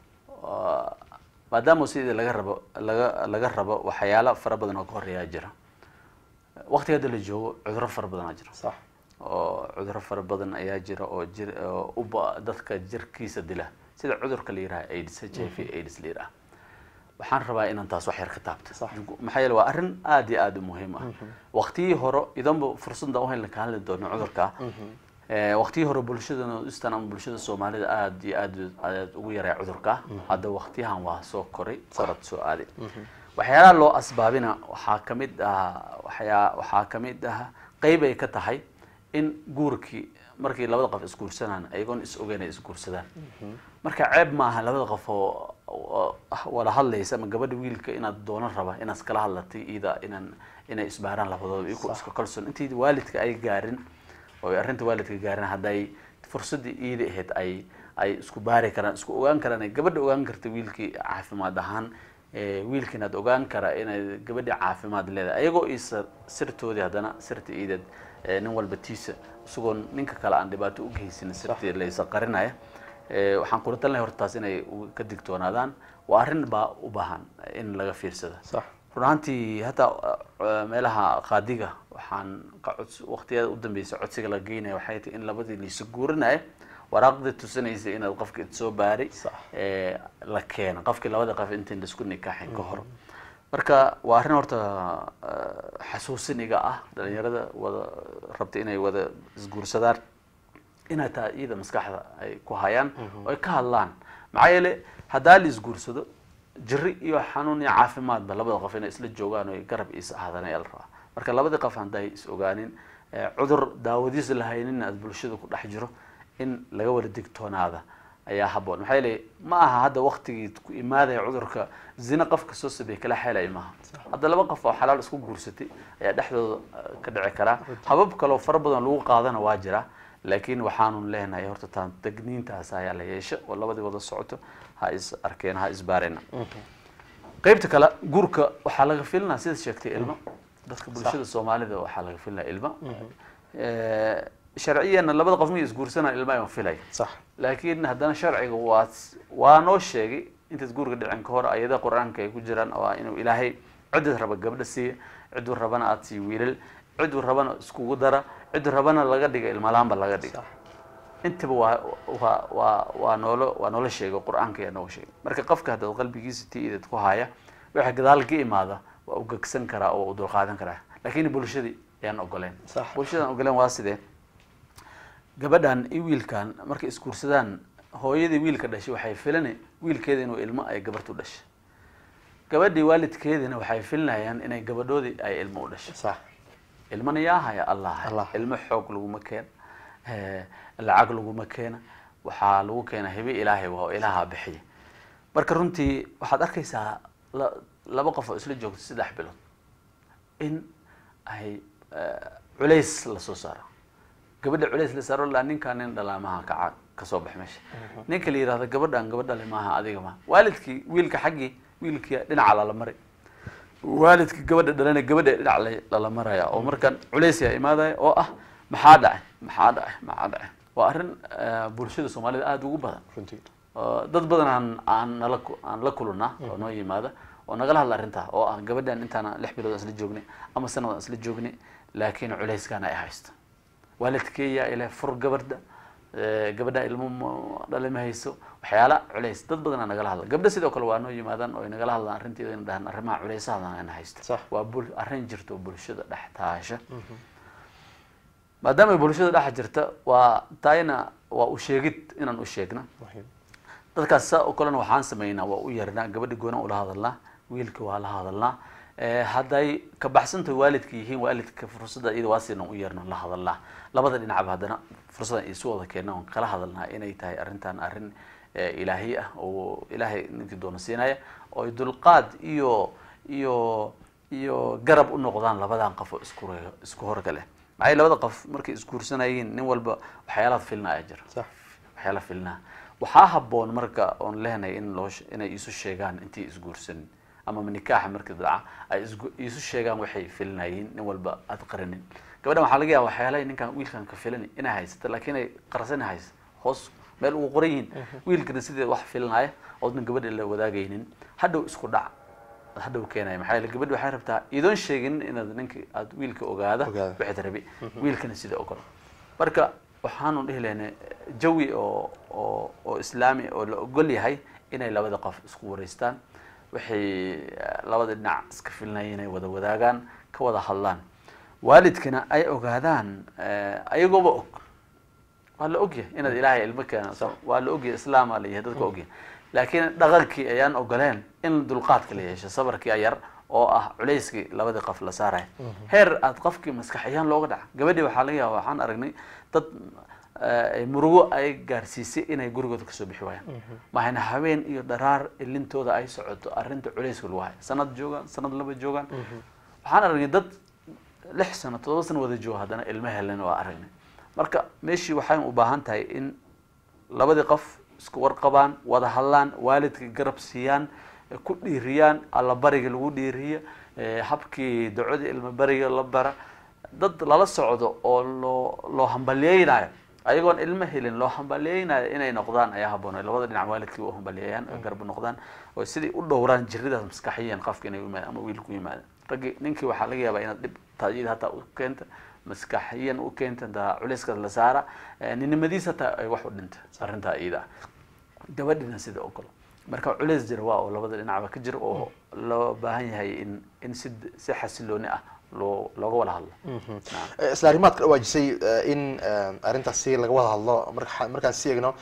maadaama sidii laga rabo waxyaalo fara badan oo ka horeeya jira waqtiga la joogo cudurro fara badan jira صح oo cudurro fara badan ayaa jira oo dadka jirkiisa dila sida cudurka la yiraahdo AIDS HIV AIDS la yiraahdo waxaan rabaa inaan taas wax yar ka taabto maxaa yeelay waa arrin aad iyo aad u muhiim ah waqtigii hore idanba fursada u helna ka hadli doono cudurka waqtigii hore bulshadana istaan bulshada Soomaalida aad iyo aad ugu yaray cudurka hadda waqtiyahan waa soo koray korad soo aaday waxyaalaha loo asbaabina waxaa kamid ah qayb ay ka tahay in guurkii markii labada qof isguursanaan ayagoon is ogeynay isguursadaan marka ceeb ma aha labada qof oo wala hadlaysa ama gabadha wiilka inaad doono raba inaad kala hadlatay inay isbaaraan labadooda isku kalsoon intii waalidka ay gaarin oo arrinta waalidka gaarin haday fursadii iida ahayd ay isku baari karaan isku ogaan karaan ay gabadha ogaan karta wiilkii caafimaad ahaan wiilkina aad ogaan kara inay gabadha caafimaad leedahay ayagoo sirtoodii hadana sirta iidad nin walba tiisa isagoo ninka kale aan dhibaato u geysan sirtii la isqarinaya waxaan kula talinayaa hortaas inay ka digtoonaadaan waa arrin baa u baahan in laga fiirsado صح runtii hata meelaha qaadiga waxaan waqtiyada u dambeysay codsiga la geynay waxay tahay in labadii la isu guurinay waraaqda tusinaysa in qofka soo baari la keen qofkii labada qof inta la isku nikaaxin ka hor marka waa arrin horta xasuusiniga ah dhalinyarada wada rabta inay wada isguursadaan inay taa iyada maskaxda ay ku hayaan oo ay ka hadlaan maxaa yeelay hadaa la isguursado jiri iyo xanuun iyo caafimaadba labada qof inay isla joogaan oo garab is ahaadaan ay rabaa marka labada qof haday is ogaanin cudur daawadiis la haynin aad bulshada ku dhex jiro in laga wada digtoonaada ayaa haboon maxaa yeelay ma aha hadda waqtigii ku imaaday cudurka zina qofka soo sabay kala xeelay maaha hadda laba qof oo xalaal isku guursatay ayaa dhexdooda ka dhici kara habab kale oo fara badan lagu qaadana waa jira laakiin waxaanu leenahay horta taan tagniintaas ayaa la yeesho oo labadii wada socoto ha is arkeen ha is baareen qaybta kale guurka waxa laga filanaa sida sheegtay ilmo dadka bulshada Soomaalida waxa laga filanaa ilmo sharciyan labada qof ma isguursanaan ilmo ay filay صح laakiin haddana sharciga waa noo sheegay inta guurka dhicin ka hor ayada quraanka ay ku jiraan oo inuu ilaahay cid raba gabadha si cid rabana aad si wiilal cid rabana isku dara cid rabana laga dhiga ilmo laamba laga dhiga intaba waa noolo sheego quraanka ayaa noo sheegay marka qofka hadda qalbigiisa tiidad ku haya waxa gadaal ka imaada waa u gagsan kara oo u dul qaadan kara laakiin bulshadii ayaan ogoleen bulshada ogoleen waa sidee gabadhan iyo wiilkan markay isguursadaan hooyadii wiilka dhashay waxay filani wiilkeeda inuu ilmo ay gabartu dhashay gabadhii waalidkeedina waxay filinayaan inay gabadhoodii ay ilmo u dhashay صح ilmana yaa haya allah ilmo xoog laguma keena lacag laguma keena waxaa lagu keena hibe ilaahay waa ilaaha bixiya marka runtii waxaad arkaysaa laba qof oo isla joogto 3 bilood in ay culays la soo saaro gabadha culays la saaro la ninkan nin dhalaamaha ka soo bax meesha ninka la yiraahdo gabadhan gabadha le maaha adiga ma waalidkii wiilka xaqi wiilkii dhinaca la maray waalidkii gabadha dhalana gabadha dhinaca la maraya oo markan culays ya imaadaya oo ah maxaa dhacay waa arrin bulshada Soomaalida aad ugu badan runtii dad badan aan la kulana oo noo yimaada oo nagala hadla arrinta oo ah gabadhan intaana 6 bilood isla joognay ama sanad isla joognay laakiin culayskana ay haysto waalidkeeya ila fur gabadha ilmo dhalma hayso waxyaala culays dad badan nagala hadla gabadha sidoo kale waa noo yimaadaan oo nagala hadlaan arrinteeda in dhahan arrimaha culaysaha aan haysto waa arrin jirto bulshada dhaxtaasha maadaama bulshada dhex jirta waa taayna waa u sheegid inaan u sheegna dadkaas oo kale waxaan sameeynaa waa u yarnaa gabadha goona u la hadalnaa wiilka waa la hadalnaa haday ka baxsanta waalidka yihiin waalidka fursada iyada waa siinaan u yarnaa la hadalnaa labada dhinac hadana fursada ay soo wada keenaan kala hadalnaa inay tahay arrintan arrin ilaahi ah oo ilaahay ninkii doona siinaya oo dulqaad iyo garab u noqdaan labadan qof isku horgale maxay labada qof markay isguursanayeen nin walba waxyaalaad filnaa jira صح waxyaala filnaa waxaa haboon marka on leenay inay isu sheegaan intii isguursan ama nikaaxa markii dhaca ay isu sheegaan waxay filnayeen nin walba aad qarinin gabadhan waxa laga yaabaa waxyaalaha ninkan wiilkan ka filani inay haysto laakiin ay qarsanayso hoos meel uu qorayin wiilkana sidii wax filnaya oo gabadha la wadaagaynin hadhow isku dhac hadhow keenay maxay la gabadhu waxay rabtaa idoon sheegin inaad ninka aad wiilka ogaada wixii rabi wiilkana sida oo kale marka waxaanu dhihi leeyahay jawi oo islaami oo la ogol yahay inay labada qof isku wareystaan waxay labada dhinac iska filnayeen inay wada wadaagaan ka wada hadlaan waalidkana ay ogaadaan ayagooba og waa la ogyahay inaad ilaahay ilmo keenayso waa la ogyahay islaam la yahay dadka ogyahay laakiin dhaqankii ayaan ogoleen in dulqaadka la yeesho sabarkii ayar oo ah culayskii labada qof la saaray heer aad qofkii maskaxiyaan looga dhac gabadhii waxa laga yaabaa waxaan aragnay dad ay murugo ay gaarsiisay inay gurigooda ka soo bixi waayaan maxayna haween iyo dharaar ilintooda ay socoto arrinta culayska lagu hayo sanad laba joogan waxaan aragnay dad 6 sano 7 sano wada jooga hadana ilmo helan waa aragnay marka meeshii waxaan u baahan tahay in labada qof isku warqabaan wada hadlaan waalidka garab siiyaan ku dhiiriyaan alla bariga lagu dhiiriyo habkii ducada ilmo bariga la bara dad lala socdo oo loo hambalyeeynayo ayagoon ilmo helin loo hambalyeeynayo inay noqdaan ayaa haboon labada dhinac waalidkii oo hambalyeeyaan garab noqdaan oo sidii u dhowraan jirida maskaxiyan qofka inay yimaado ama wiilku yimaado ragi ninkii waxa laga yaabaa inaad dib taayid hata u keento maskaxiyan u keento da culayska la saara ninimadiisa ta ay wax u dhinta arrinta iyada gabadhina sida oo kale marka culays jira waa oo labada dhinacba ka jira oo loo baahan yahay in si xasilooni ah looga wada hadlo isla arrimaad kala waajisay in arrintaasi laga wada hadlo markaan si eegno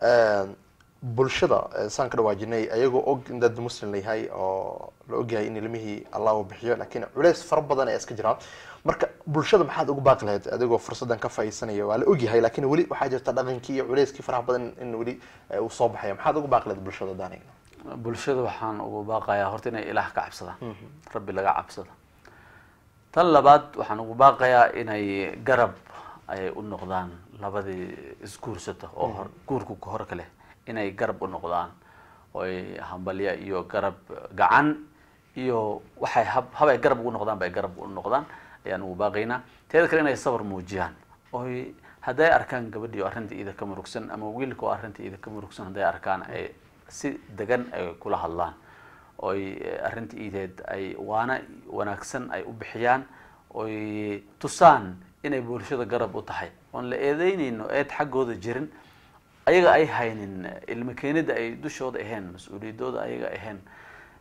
bulshada saan ka dhawaajinay ayagoo og in dad muslim yahay oo la ogyahay in ilmihii Allah uu bixiyo laakiin culays far badan ay iska jiraan marka bulshada maxaad ugu baaqi lahayd adigoo fursadan ka faa'iidsanayo waa la ogyahay laakiin wali waxa jirta dhaqankii iyo culayskii faraha badan in wali uu soo baxay maxaad ugu baaqi lahayd bulshada daaniga bulshada waxaan ugu baaqayaa horta inay ilaah ka cabsadaan rabbi laga cabsado tan labaad waxaan ugu baaqayaa inay garab ay u noqdaan labadii isguursata oo guurku ka hor kale inay garab u noqdaan oo ay hambalya iyo garab gacan iyo waxay habay garab ugu noqdaan bay garab u noqdaan ayaan ugu baaqaynaa teeda kale inay sabar muujiyaan oo haday arkaan gabadhii arrinta ida ka murugsan ama wiilku arrinta ida ka murugsan haday arkaan ay si degan ay kula hadlaan oo arrinta ideed ay wanaagsan ay u bixiyaan oo tusaan inay bulshada garab u tahay oo la eedeynayno eed xaqooda jirin ayaga ay haynin ilmo keenida ay dushooda ahayn mas'uuliyadooda ayaga ahayn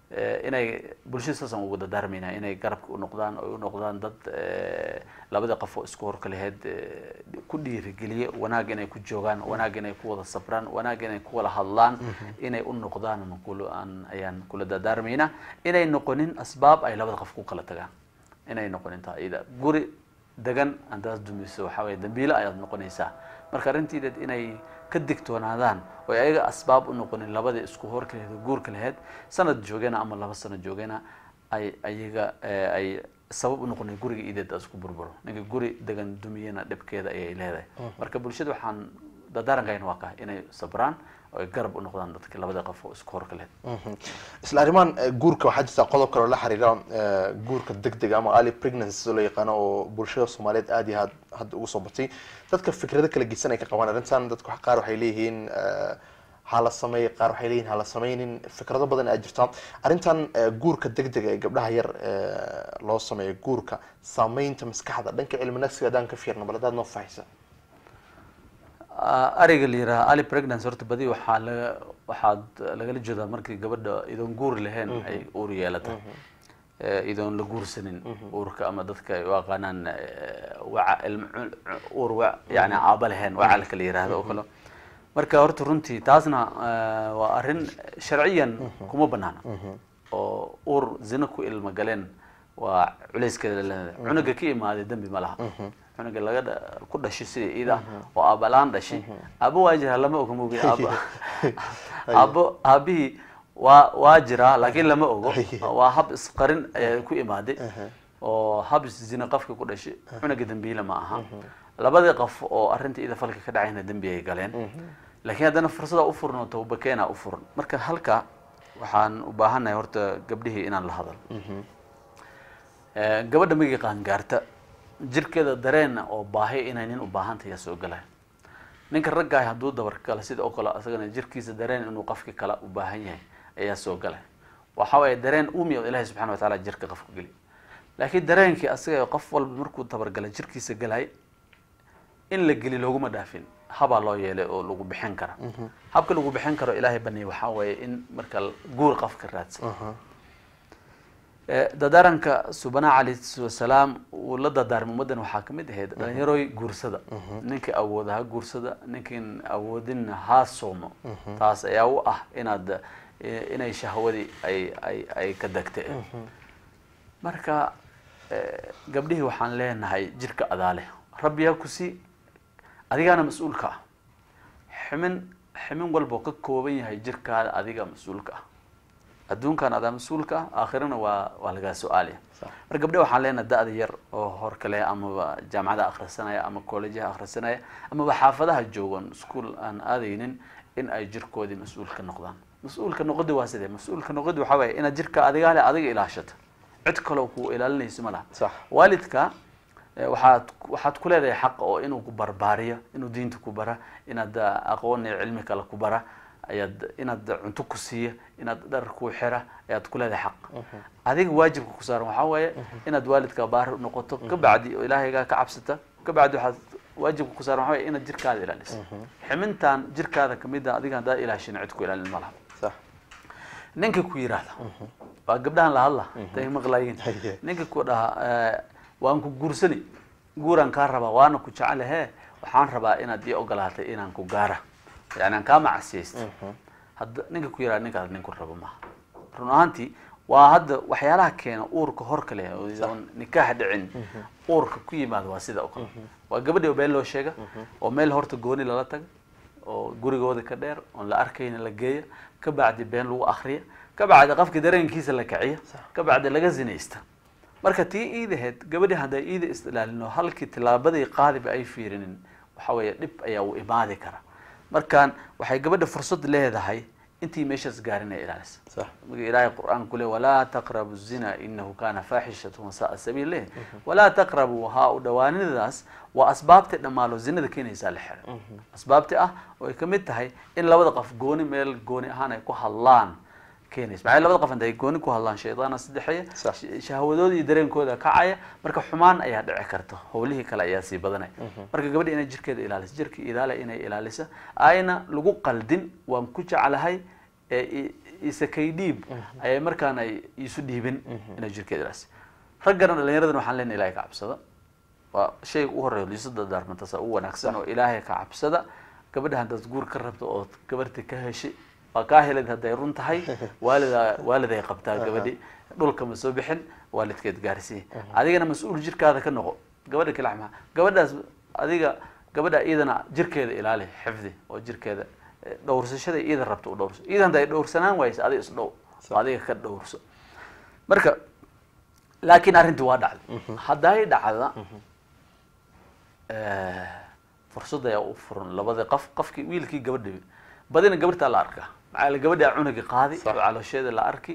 inay bulshada saasan ugu dardaarmayna inay garabka u noqdaan oo u noqdaan dad labada qof oo isku horka lahayd ku dhiirigeliya wanaag inay ku joogaan wanaag inay ku wada sabraan wanaag inay ku wada hadlaan inay u noqdaan ayaan kula dardaarmayna inay noqonin asbaab ay labada qof ku kala tagaan inay noqonin taa guri degan andaas dumiso waxa way dambiila ayaad noqonaysaa marka arintiideed inay ka digtoonaadaan oo ayaga asbaab u noqonin labada isku horka lahayd guurka lahayd sanad joogana ama 2 sano joogana ay ayaga ay sabab u noqonay guriga ideed isku burburo ninka guri degan dumiyana dhibkeeda ay leedahay marka bulshada waxaan dadaarankayn waa ka inay sabraan oo garab u noqdaan dadka labada qof oo isku horka lahayd isla arimaan guurka waxa jirta qodob kale oo la xiriira guurka degdeg ama early pregnancy loo yaqaan oo bulshada Soomaaliyeed aad iyo aad ugu soo batay dadka fikrado kala geysan ay ka qabaan arintan dadku qaar waxay leeyihiin hala sameey qaar waxay leeyihiin hala sameeynin fikrado badan ay jirtaan arintan guurka degdeg ee gabdhaha yar loo sameeyo guurka saameynta maskaxda dhanka cilmi nafsiga dhanka fiirna baladaad noo faahaysa ariga liira early pregnancy horta badi waxaad laga jeedaa markii gabadha idoon guur lahayn ay uur yeelato idoon la guursanin uurka ama dadka ay yaqaanaan uur yani aaba lahayn wacalka la yiraahdo oo kale marka horta runtii taasna waa arin sharciyan kuma banaana oo uur zina ku ilma galeen waa culeyskeeda leedahay cunuga ka imaaday dambi ma laha cunuga laga ku dhashay sida ida oo abalaan dhashay abo waajira lama oga moobi abi waajira laakiin lama ogo waa hab isqarin ay ku imaaday oo hab zina qafka ku dhashay cunuga dambiila ma aha labada qof oo arinta ida falka ka dhacayna dambi ay galeen laakiin hadana fursada u furno tawba keena u furan marka halka waxaan u baahanahay horta gabdhihii inaan la hadal gabadha migi qaan gaarta jirkeeda dareen oo baahi inay nin u baahan tahay soo galay ninka ragga ah haduu dabar kala sida oo kale asagana jirkiisa dareen inuu qofka kala u baahan yahay ayaa soo galay waxa way dareen uumiyo Ilaahay subhanahu wa ta'ala jirka qofka gali laakiin dareenkii asaga qof walba markuu dabar galay jirkiisa galay in la gali looguma dhaafin haba loo yeelay oo lagu bixin kara habka lagu bixin karo Ilaahay banay waxa way in marka guur qofka raadsan dadaranka subhana alayhi wasalaam uu la dadaarmo madan waxa kamid ahayd dhalinyarooy guursada ninka awoodaha guursada ninkan awoodin ha soomo taas ayaa u ah inay shahwadi ay ka dagtay marka gabdhihi waxaan leenahay jirka adaale rabbiga ku si adigana mas'uulka ah ximin walba ka kooban yahay jirkaada adiga mas'uulka ah adduunkan adaa mas'uulka ah aakhirana waa laga su'aaliya marka gabdhaha waxaan leenahay da'da yar oo hor kale ama jaamacada akhrisanaya ama college akhrisanaya ama xaafadaha joogan school aan aadaynin in ay jirkoodii mas'uulka noqdaan mas'uulka noqodi waa sidee mas'uulka noqodi waxa weeye in jirka adiga ilaashato cid kale ku ilaalinayso ma laha waalidka waxaad ku leedahay xaq oo inuu ku barbaariyo inuu diinta ku bara inaad aqoon iyo cilmi kale ku bara inaad cunto ku siiyo inaad dhar ku xira ayaad ku leedahay xaq adiga waajibka ku saaran waxa weeye inaad waalidka baar noqoto ka bacdi oo Ilaahayga ka cabsata ka bacdi waxaad waajibka ku saaran waxa weeye inaad jirkaada ilaaliso ximintan jirkaada kamid ah adiga hadaa ilaashin cid ku ilaalin ma laha صح ninka ku yiraahdo waa gabdhahan la hadla tay maqlaayeen ninka ku dhaha waan ku guursani guuran ka raba waana ku jecelahay waxaan rabaa inaad ii ogolaatay inaan ku gaara yani aan ka macsiisto hadda ninka ku yiraahdo ninka ninku rabo ma run ahaantii waa hadda waxyaalaha keena uurka hor kale oo nikaax dhicin uurka ku yimaado waa sida oo kale waa gabadha been loo sheega oo meel horta gooni lala tag oo gurigooda ka dheer oo la arkayna la geeyo ka bacdi been lagu akhriyo ka bacdi qofka dareenkiisa la kaciyo ka bacdi laga zinaysta marka tii iidaheed gabadha haday iida istilaalino halkii tilaabadii qaadib ay fiirinin waxa weeye dib ayaa u imaadi kara markaan waxay gabadha fursad leedahay intii meeshas gaarinay ilaalis صح ilaahay quraan kule wala taqrabu zina innahu kana faahishatun wa sa'a sabiila wala taqrabu ha dawaanidaas wa asbaabta dhamaalo zinada keenaysa la xiro asbaabta ah oo ay kamid tahay in labada qof gooni meel gooni ahaan ay ku hadlaan keenaysa maxay labada qof inay gooni ku hadlaan shaydaana saddexaya shahwadooda iyo dareenkooda kacaya marka xumaan ayaa dhici karto howlihii kale ayaa sii badanay marka gabadha inay jirkeeda ilaaliso jirka ilaala inay ilaalisa ayna lagu qaldin waan ku jecelahay isakay dhiib ayay markaan ay isu dhiibin inay jirkeeda ilaaliso raggana dhalinyaradan waxaan leenahay ilaahay ka cabsada waa shay ugu horeeyo liisada daarmantasa ugu wanaagsan oo ilaahay ka cabsada gabadha haddaad guur ka rabto oo gabarti ka heshay waa kaa helid hadday run tahay waaliday qabtaa gabadhi dhulka ma soo bixin waalidkeed gaarsiin adigana mas-uul jirkaada ka noqo gabadha kala xamaa gabadhaas adiga gabadha iyadana jirkeeda ilaali xifdi oo jirkeeda dhowrsashada iyada rabto u dhowrso iyadan ay dhowrsanaan wayso adiga is dhow adiga ka dhowrso marka laakiin arrintii waa dhacday hadday dhacda fursad ayaa u furan labada qofkii wiilkii gabadha badina gabartaa la arkaa maxaa gabadha cunuga qaadi caloosheeda la arki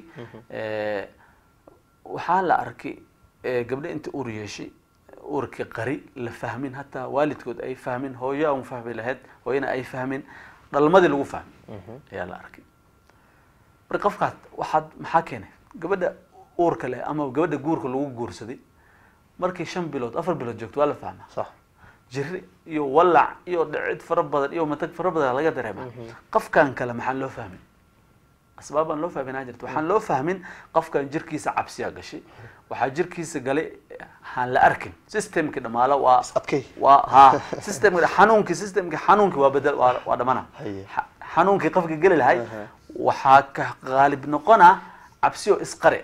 waxaa la arki gabdha inta uur yeeshay uurkii qari la fahmin hataa waalidkood ay fahmin hooyo aan fahmi lahayd hooyana ay fahmin dhalmadii lagu fahmi ayaa la arkay marka qofkaas waxaad maxaa keenay gabadha uurka leh ama gabadha guurka lagu guursaday markii 5 bilood 4 bilood joogto waa la fahmaa صح jiri iyo walac iyo dhacid fara badan iyo matag fara badan laga dareemaa qofkan kale maxaa loo fahmin asbaaban loo fahminaa jirto waxaan loo fahmin qofkan jirkiisa cabsiya gashay waxa jirkiisa galay han la arkin systemka dhamaala waa adkay waa ha systemka xanuunki waa bedel waa dhamana xanuunki qofka gali lahay waxa ka qalib noqona cabsiyo isqari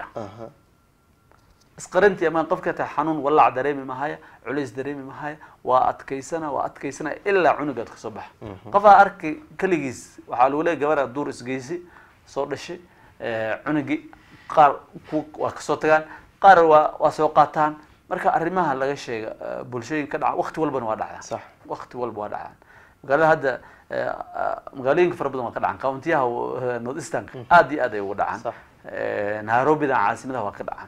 isqarintii ama qofka ta xanuun walac dareemi mahaya culays dareemi mahaya waa adkaysana ilaa cunugaad ka soo bax qofa arki kaligiis waxa lagu leeyahay gabar duur isgeysi soo dhashay cunugi qaar waa ka soo tagaan qaar waa soo qaataan marka arrimaha laga sheega bulshooyinka dhaca waqti walbana waa dhacdaa صح waqti walba waa dhacdaa magaalada hadda magaalooyinka fara badan waa ka dhacan countiyaha north eastern aad iyo aad ay ugu dhacaan Nairobi da caasimada waa ka dhacan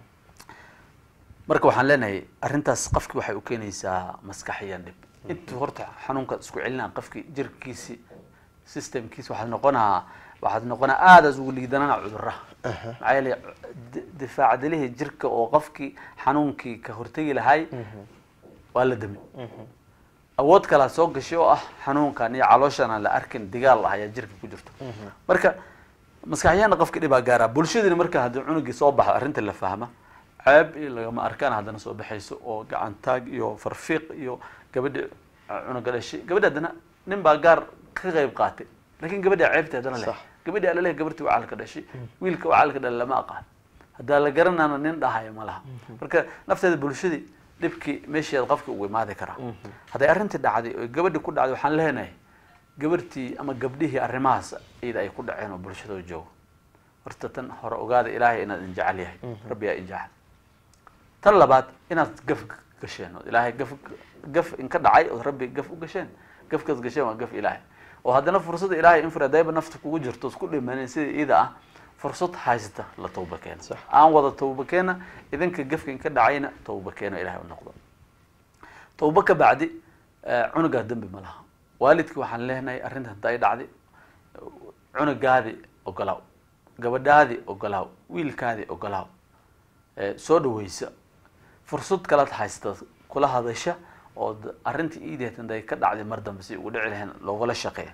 marka waxaan leenahay arrintaas qofkii waxay u keenaysaa maskaxiyan dib inta horta xanuunka isku celinaa qofkii jirkiisi systemkiisa waxaad noqonaa aad ugu liidanana cudurraha maxaa yeelay difaaca dilihi jirka oo qofkii xanuunkii ka hortagi lahay waa la dami awood kala soo gashay oo ah xanuunkan iyo calooshana la arkin digaal ah ayaa jirka ku jirto marka maskaxiyan qofkii dhibaa gaara bulshadina marka hadii cunugii soo baxo arrinta la fahma عيب لما أركان هذا نسوا بحيث أو عن تاج يو فرفيق يو قبل عنا قال شيء قبل هذا نبى جار كغيب قاتل لكن قبل عيبته هذا لا قبل قال له قبل توعال كذا شيء ويلك وعال كذا لما قال هذا اللي قرنا أنا ننده هاي مالها بركة نفس هذا البلشدي نبكي ماشي الغفك وما ذكره هذا أرنت الدعادي قبل يكون دعادي وحن له هنا قبلتي أما قبليه الرماس إذا يكون عينه بلشدي الجو ارتتن هر أوجاد إلهي إن إنجعليه ربي إنجعل طلبات إن قف قشين إلهي قف إن كده عاي ربي قف قشين قف قشين وقف إلهي وهذا فرصة إلهي إنفرد دايما نفتك وجر تذكر من يصير إذا فرصة حاجته لتوبة كان صح وضع توبة كان إذا قف إن كده عينا توبة كان إلهي والنقطة توبة بعدي عنق الدم بملها والدك وحن لهنا أرنها دايد عادي عنق هذه وقلاو gabadhaadi ogolaaw wiilkaadi ogolaaw soo dhaweysa fursad kala haysta kula hadasha oo arintii iideetan ay ka dhacday mar dambe si ugu dhici lahayn looga shaqeeyo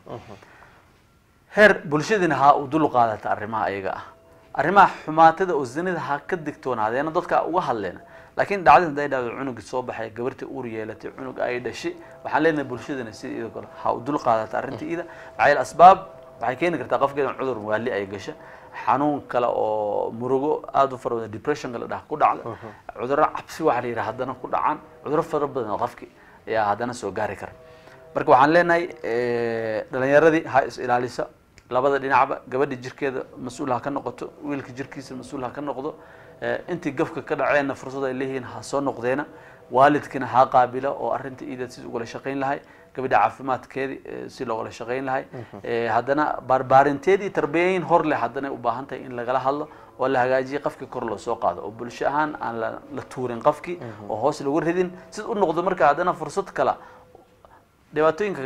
heer bulshadina ha u dul qaadata arrimaha ayaga ah arrimaha xumaatada oo zinada ha ka digtoonaadeen dadka uga hadleen laakiin dhacdada ay dhacdo cunug soo baxay gabartii uur yeelatay cunug ay dhashay waxaan leenahay bulshadina si iyaga ha u dul qaadata arintii iida ayl asbaab waxay keeni kartaa qofkeeda cudur waali ay gasho xanuun kale oo murugo aad u faro depression kale dhax ku dhacdo cudurro cabsi waxa la yiraahdo hadana ku dhacaan cudurro fara badan qofkii ayaa hadana soo gaari kara marka waxaan leenahay dhalinyaradii ha is ilaalisa labada dhinacba gabadha jirkeeda mas'uul ha ka noqoto wiilka jirkiisa mas'uul ha ka noqdo intii gafka ka dhacayna fursad ay leeyihiin ha soo noqdeena waalidkina ha qaabila oo arinta iida si ugu la shaqeyn lahay gabadha caafimaadkeedii si looga shaqeyn lahay hadana barbaarinteedii tarbiyeyn hor leh hadana u baahan tahay in laga hadlo oo la hagaajiyo qofkii kor loo soo qaado oo bulsho ahaan aan la tuurin qofkii oo hoos lagu ridin sid u noqdo marka hadana fursad kala dhibaatooyinka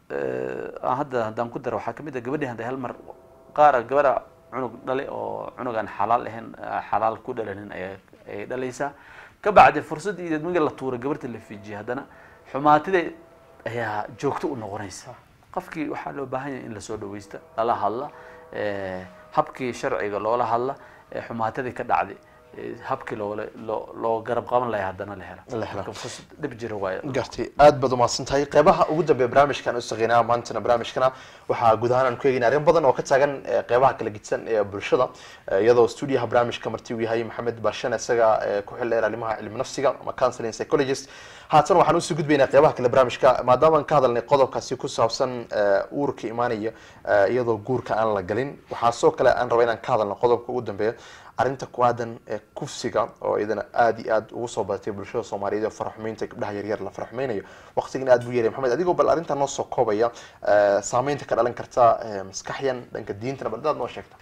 hadaan ku daro waxa kamid ah gabadhii hadda hal mar qaar gabadha cunug dhalay oo cunugan xalaal ahayn xalaal ku dhalanin ay dhalaysa ka bacdi fursadii idin la tuuro gabarta la fiijiyo hadana xumaatida ayaa joogto u noqonaysa qofkii waxa loo baahan yahay in la soo dhaweysto la hadla habkii sharciga loola hadla xumaatadii ka dhacday habkii loo garab qaban lahaa haddana la helo fursad dhib jira waaye gartay aad baad u mahadsantahay qeybaha ugu dambeeya barnaamijkan u shaqeynaa maantana barnaamijkana waxaa guud ahaan aan ku eegaynaa arrin badan oo ka taagan qeybaha kala gidsan ee bulshada iyadoo stuudiyaha barnaamijka marti uu yahay maxamed barshan isaga ku xil dheer arrimaha cilmi nafsiga ama counseling psychologist haatan waxaan usii gudbaynaa qeybaha kale barnaamijka maadaama aan ka hadalnay qodobkaasi ku saabsan uurka imaanaya iyadoo guurka aan la galin waxaa soo kale aan rabaa inaan ka hadalno qodobka ugu dambeeya arrinta ku aadan kufsiga oo iyadana aad iyo aad ugu soo badatay bulshada Soomaaliyeed faraxmeynta gabdhaha yaryar la faraxmeynayo waqtigan aad buu yeeray maxamed adigoo bal arrinta noo soo koobaya saameynta ka dhalan karta maskaxyan dhanka diinta baldaad noo sheegta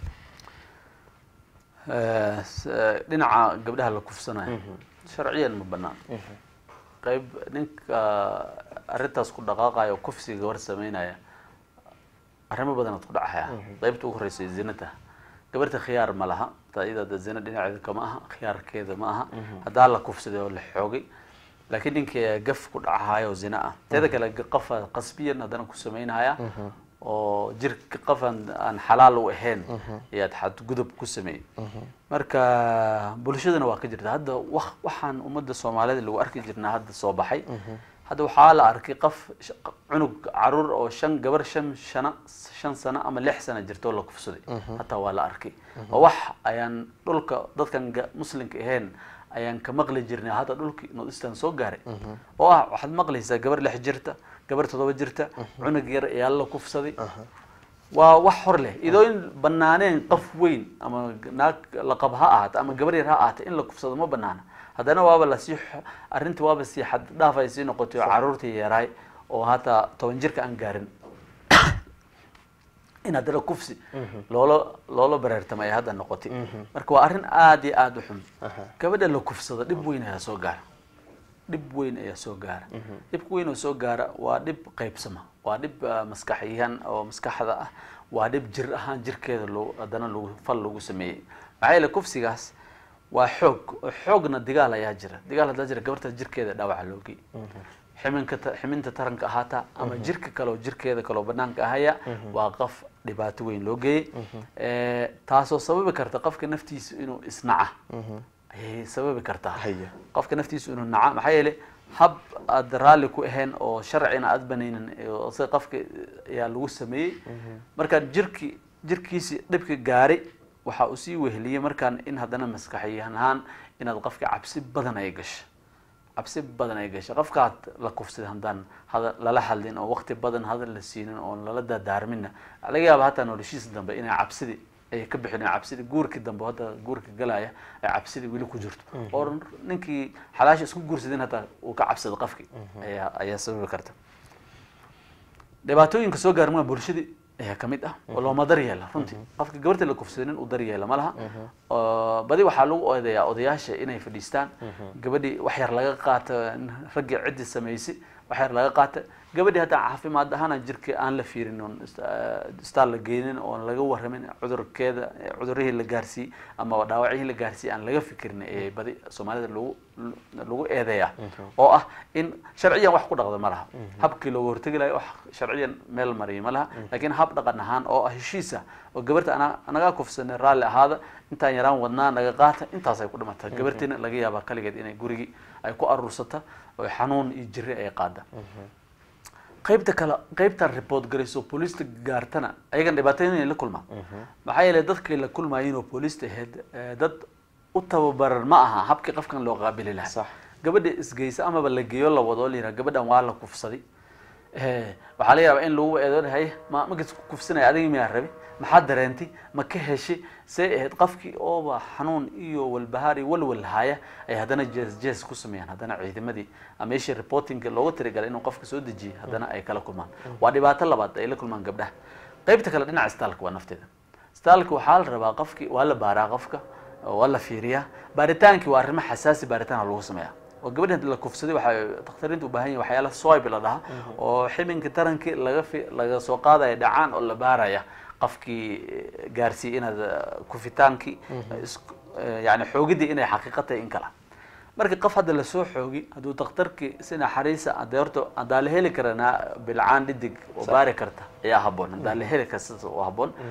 dhinaca gabdhaha la kufsanayo sharciyan ma banaan qayb ninka arrintaas ku dhaqaaqayo kufsiga war sameynaya arrimo badan ku dhacaya qaybta ugu horeysay zinada gabarta khiyaar ma laha taayida zina dhinaceeda kama aha khiyaarkeeda ma aha hadaa la kufsaday oo la xoogay laakiin ninka gaf ku dhacayo zina ah teeda kale qafa qasbiyan hadana ku sameynaya oo jirka qafan aan xalaal u ahayn yaad xad gudub ku sameey marka bulshadana waa ka jirta hadda waxaan umada Soomaaliyeed lagu arki jirnaa hadda soo baxay hadda waxaa la arkay qaf cunug caruur oo gabar 5 sano ama 6 sano jirto la kufsaday hatta waa la arkay wax ayaan dhulka dadkan muslimka ahayn ayaan ka maqli jirnay hadda dhulkii Northeastern soo gaaray oo waxaad maqlaysaa gabar 6 jirta gabar 7 jirta cunug yar ayaa la kufsaday waa wax hor leh idoo in banaaneen qaf weyn ama naag la qabha ahaat ama gabar yar ha ahaat in la kufsado ma banaana haddana waaba la sii arrinta waaba sii xad dhaafaysi noqotay caruurtii yaray oo hata 10 jirka aan gaarin in hadda kufsi loola bareertamay hadda noqotay marka waa arrin aad iyo aad u xun gabadha la kufsado dhib weyn ayaa soo gaara dhib weyn oo soo gaara waa dhib qaybsama waa dhib maskaxiyan oo maskaxda ah waa dhib jir ahaan jirkeeda haddana lagu sameeyay maxaa yeelay kufsigaas waa xoogna dagaal ayaa jira gabarta jirkeeda dhaawac loo geey ximinta taranka ahaata ama jirka kale oo jirkeeda kale oo banaanka ahaya waa qaf dhibaato weyn loo geeyay taasoo sababi karta qofka naftiisa inuu isnaca ay sababi kartaa qofka naftiisa inuu naca maxaa yeelay hab aad raali ku ahayn oo sharcina aad banaynin oo si qofka ayaa lagu sameeyay marka jirkiisi dhibka gaari waxa uu sii weheliyay markaan in haddana maskaxiyan ahaan inaad qofka cabsi badan ay gasho qofka la kufsaday haddaan lala hadlin oo waqti badan hadal la siinin oo lala daarminna laga yaabo hataa noloshiisa dambe inay cabsidi ay ka bixin cabsidi guurka dambe hadda guurka galaya ay cabsidi wili ku jirto oo ninkii xalaasha isku guursadeen hataa uu ka cabsado qofkii ayaa sababi karta dhibaatooyinka soo gaarma bulshadii ayaa kamid ah oo loo madar yeela runtii qofka gabarta la kufsadeen uu dar yeela malaha badi waxaa lagu odayaa odayaasha inay fadhiistaan gabadhii wax yar laga qaato ragga ciddi sameysay wax yar laga qaato gabadhii hataa caafimaad ahaan jirka aan la fiirin oo istaal la geenin oo laga waramin cudurrihii la gaarsiiyay ama dhaawacihii la gaarsiiyay aan laga fikirin ee badi Soomaalida lagu eedeeyaa oo ah in sharciyan wax ku dhaqdo malaha habkii loo hortagi lahayo wax sharciyan meel mariyo malaha laakiin hab dhaqan ahaan oo heshiisa oo gabarta anaga kufsanay raali ahaada intaan yaraan wadnaa naga qaata intaas ay ku dhimatay gabartina laga yaabaa kaligeed inay gurigi ay ku aruursata oo xanuun iyo jirri ay qaada qaybta report garayso police gaartana ayagan dhibaatooyin la kulma maxaa yeelay dadkii la kulmayeen oo police ahayd dad u tababaran ma aha habkii qofkan loo qaabili lahaa gabadha isgeysa ama la geeyo la wado leeyahay gabadhan waa la kufsaday waxaa la yaabaa in lagu eedoonay ma kufsanay adiga miyaa rabi maxaa dareentay ma ka heshay say ahayd qofkii oo xanuun iyo walbahaari walwalhaya ay hadana jees ku sameeyaan hadana ciidamadii ama ishii reporting looga tirigalay inuu qofka soo dejiyo hadana ay kala kulmaan waa dhibaato labaad ay la kulmaan gabdhaha qaybta kale dhinaca istaalka waa nafteeda istaalka waxaa la rabaa qofkii waa la baaraa qofka waa la fiiriyaa baaritaankii waa arrimo xasaasi baaritaan lagu sameeyaa oo gabadha la kufsaday waxa dhakhtarintu u baahan yahay waxyaalo sooyb la dhaha oo ximinka tarankii laga soo qaadayo dhacaan oo la baaraya qofkii gaarsiin inaad kufitaankii yani xoogidii inay xaqiiqatay in kala markii qof hadda la soo xoogi haduu dhakhtarkii sina xariisa adeerto adaa la heli karana bilcaan dhidig oo baari karta ayaa haboon adaa la heli karta oo haboon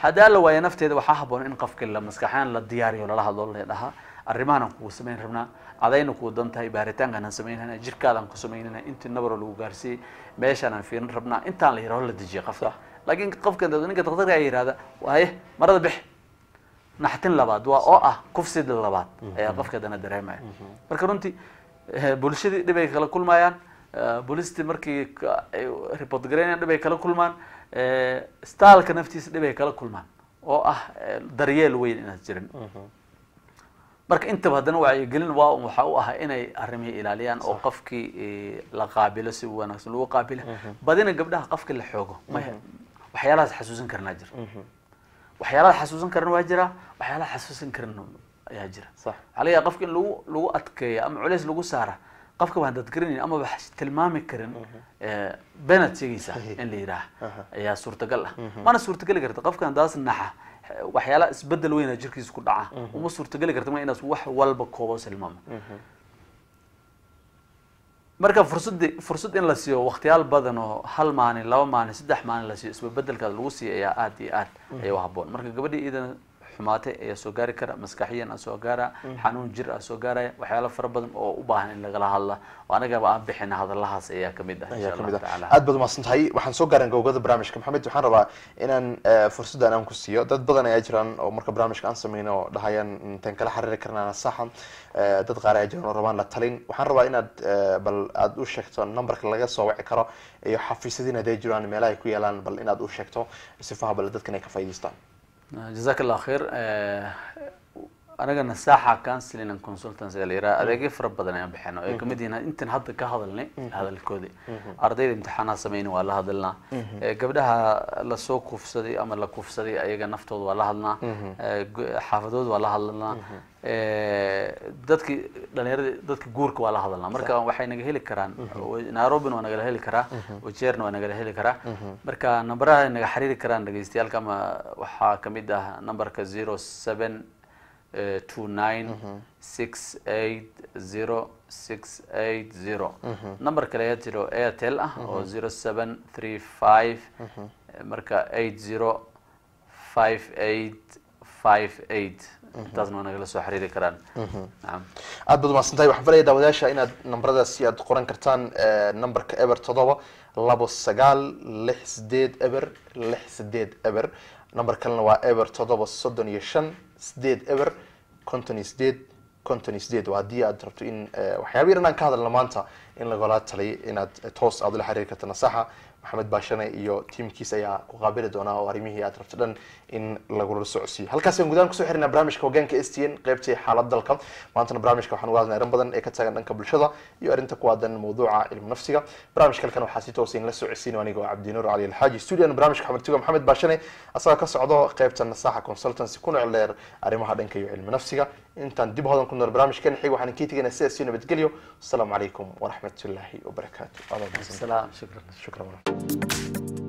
hadaa la waayo nafteeda waxaa haboon in qofka la maskaxaan la diyaariyo lala hadlo la dhaha arrimahan ku sameyn rabnaa adayna ku dantahay baaritaankan sameynana jirkaadan ku sameynana inta nabaro lagu gaarsiiyay meeshaan aan fiirin rabnaa intaan la yiraahdo la dejiyo qofka laakiin qofka ninka dhakhtarka ay yiraahdo waaye marada bix naxtin labaad waa oo ah kufsid labaad ayaa qofka dana dareemaya marka runtii bulshadii dhibay kala kulmayaan boolisti markii report gareynayaan dhibay kala kulmaan staalka naftiisa dhibay kala kulmaan oo ah daryeel weyn inaad jirin marka inta badan wacyigelin waa waxa uu ahaa inay arrimaha ilaaliyaan oo qofkii la qaabilo si wanaagsan loo qaabilo badina gabdhaha qofka la xoogo waxyaalahaas xasuusan karnaa jir waxyaalaha xasuusan karna waa jira waxyaalaha xasuusan karna ayaa jira sax xaliya qofka in lagu adkeeyo ama culays lagu saara qofka waan dad garanay ama wax tilmaami karin benatigiisa in la yiraahdo ayaa suurtagal ah mana suurtagal karta qofkan daas naxa waxyaalaha isbedel weyn jirkiisa ku dhaca uma suurtagal karta ma inaas wax walba koobo silmaamo marka fursad in la siiyo waqtiyaal badan oo hal maalin laba maalin saddex maalin la siiyo isbedelka lagu siiyo ayaa aad iyo aad ay haboon marka gabadhii iidan xumaatay ayaa soo gaari kara maskaxiyan soo gaara xanuun jir soo gaaraya waxyaalo fara badan oo u baahan in laga hadla oo anaga aan bixin hadalahaas ayaa kamid ah insha Allah taala aad baad maasantahay waxaan soo gaaran gowgada barnaamijka maxamed waxaan rabaa inaan fursadan aan ku siiyo dad badan ayaa jiraan oo marka barnaamijka aan sameeyno dhahayaan intaan kala xiriiri karnaa saxan dad qaar ayaa jiraan oo rabaan la talin waxaan rabaa inaad bal aad u sheegto numberka laga soo wici karo iyo xafiisyadiina ay jiraan meelaha ay ku yeelaan bal inaad u sheegto sifaha bal dadkan ay ka faa'iideystaan جزاك الله خير أنا قلنا ساحة كانسلين and consultants اللي رأى أديك فرب بدنا يوم بحنا كمدينة أنت هذا كهذا هذا الكودي أرضي امتحانات سمين ولا هذا لنا قبلها لسوق كفسدي أما لكفسدي أيجا نفتوض ولا هذلنا حافظود ولا هذلنا dadki guurka waa la hadalnaa marka waxay naga heli karaan Nairobi waa naga heli karaa Wajeerna waa naga heli karaa marka numberada naga xiriiri karaan dhageystayaalka ama waxa kamid ah numberka 0729680680 number kale ayaa jiro Airtel ah oo 0735 marka 805858 taasna waa nagala soo xiriiri karaan naam aad baad maasantahay waxaan filayaa daawadayaasha inaad numberadaasi aad qoran kartaan numberka eber 7 2968 eber 68 eber number kalena waa eber 735 8 eber 58 waa haddii aad rabto in waxyaabo yar inaan ka hadalno maanta in lagala talay inaad toos aad la xiriiri karto nasaxa maxamed baashane iyo teamkiisa ayaa ku qaabili doona oo arimihii aad rabto dhan in lagu socodsiiyo halkaas aan gudaan ku soo xirnaa barnaamijka hoggaanka STN qaybtii xaalad dalka maanta barnaamijka waxaan uga hadlaynaa badan ee ka taagan dhanka bulshada iyo arinta ku aadan mawduuca cilmi nafsiga barnaamijka kan waxaa si toos in la socodsiin aniga Cabdinuur Ali Alxaaji studio barnaamijka xamartiga maxamed baashane asaga ka socdo qaybta nasaxa consultancy kuna leer arimaha dhanka iyo cilmi nafsiga intaan dib hodan ku nool barnaamijkan xig waxaan ka tagaynaa sidaas nabadgelyo assalamu alaykum wa rahmatullahi wa barakatuh shukran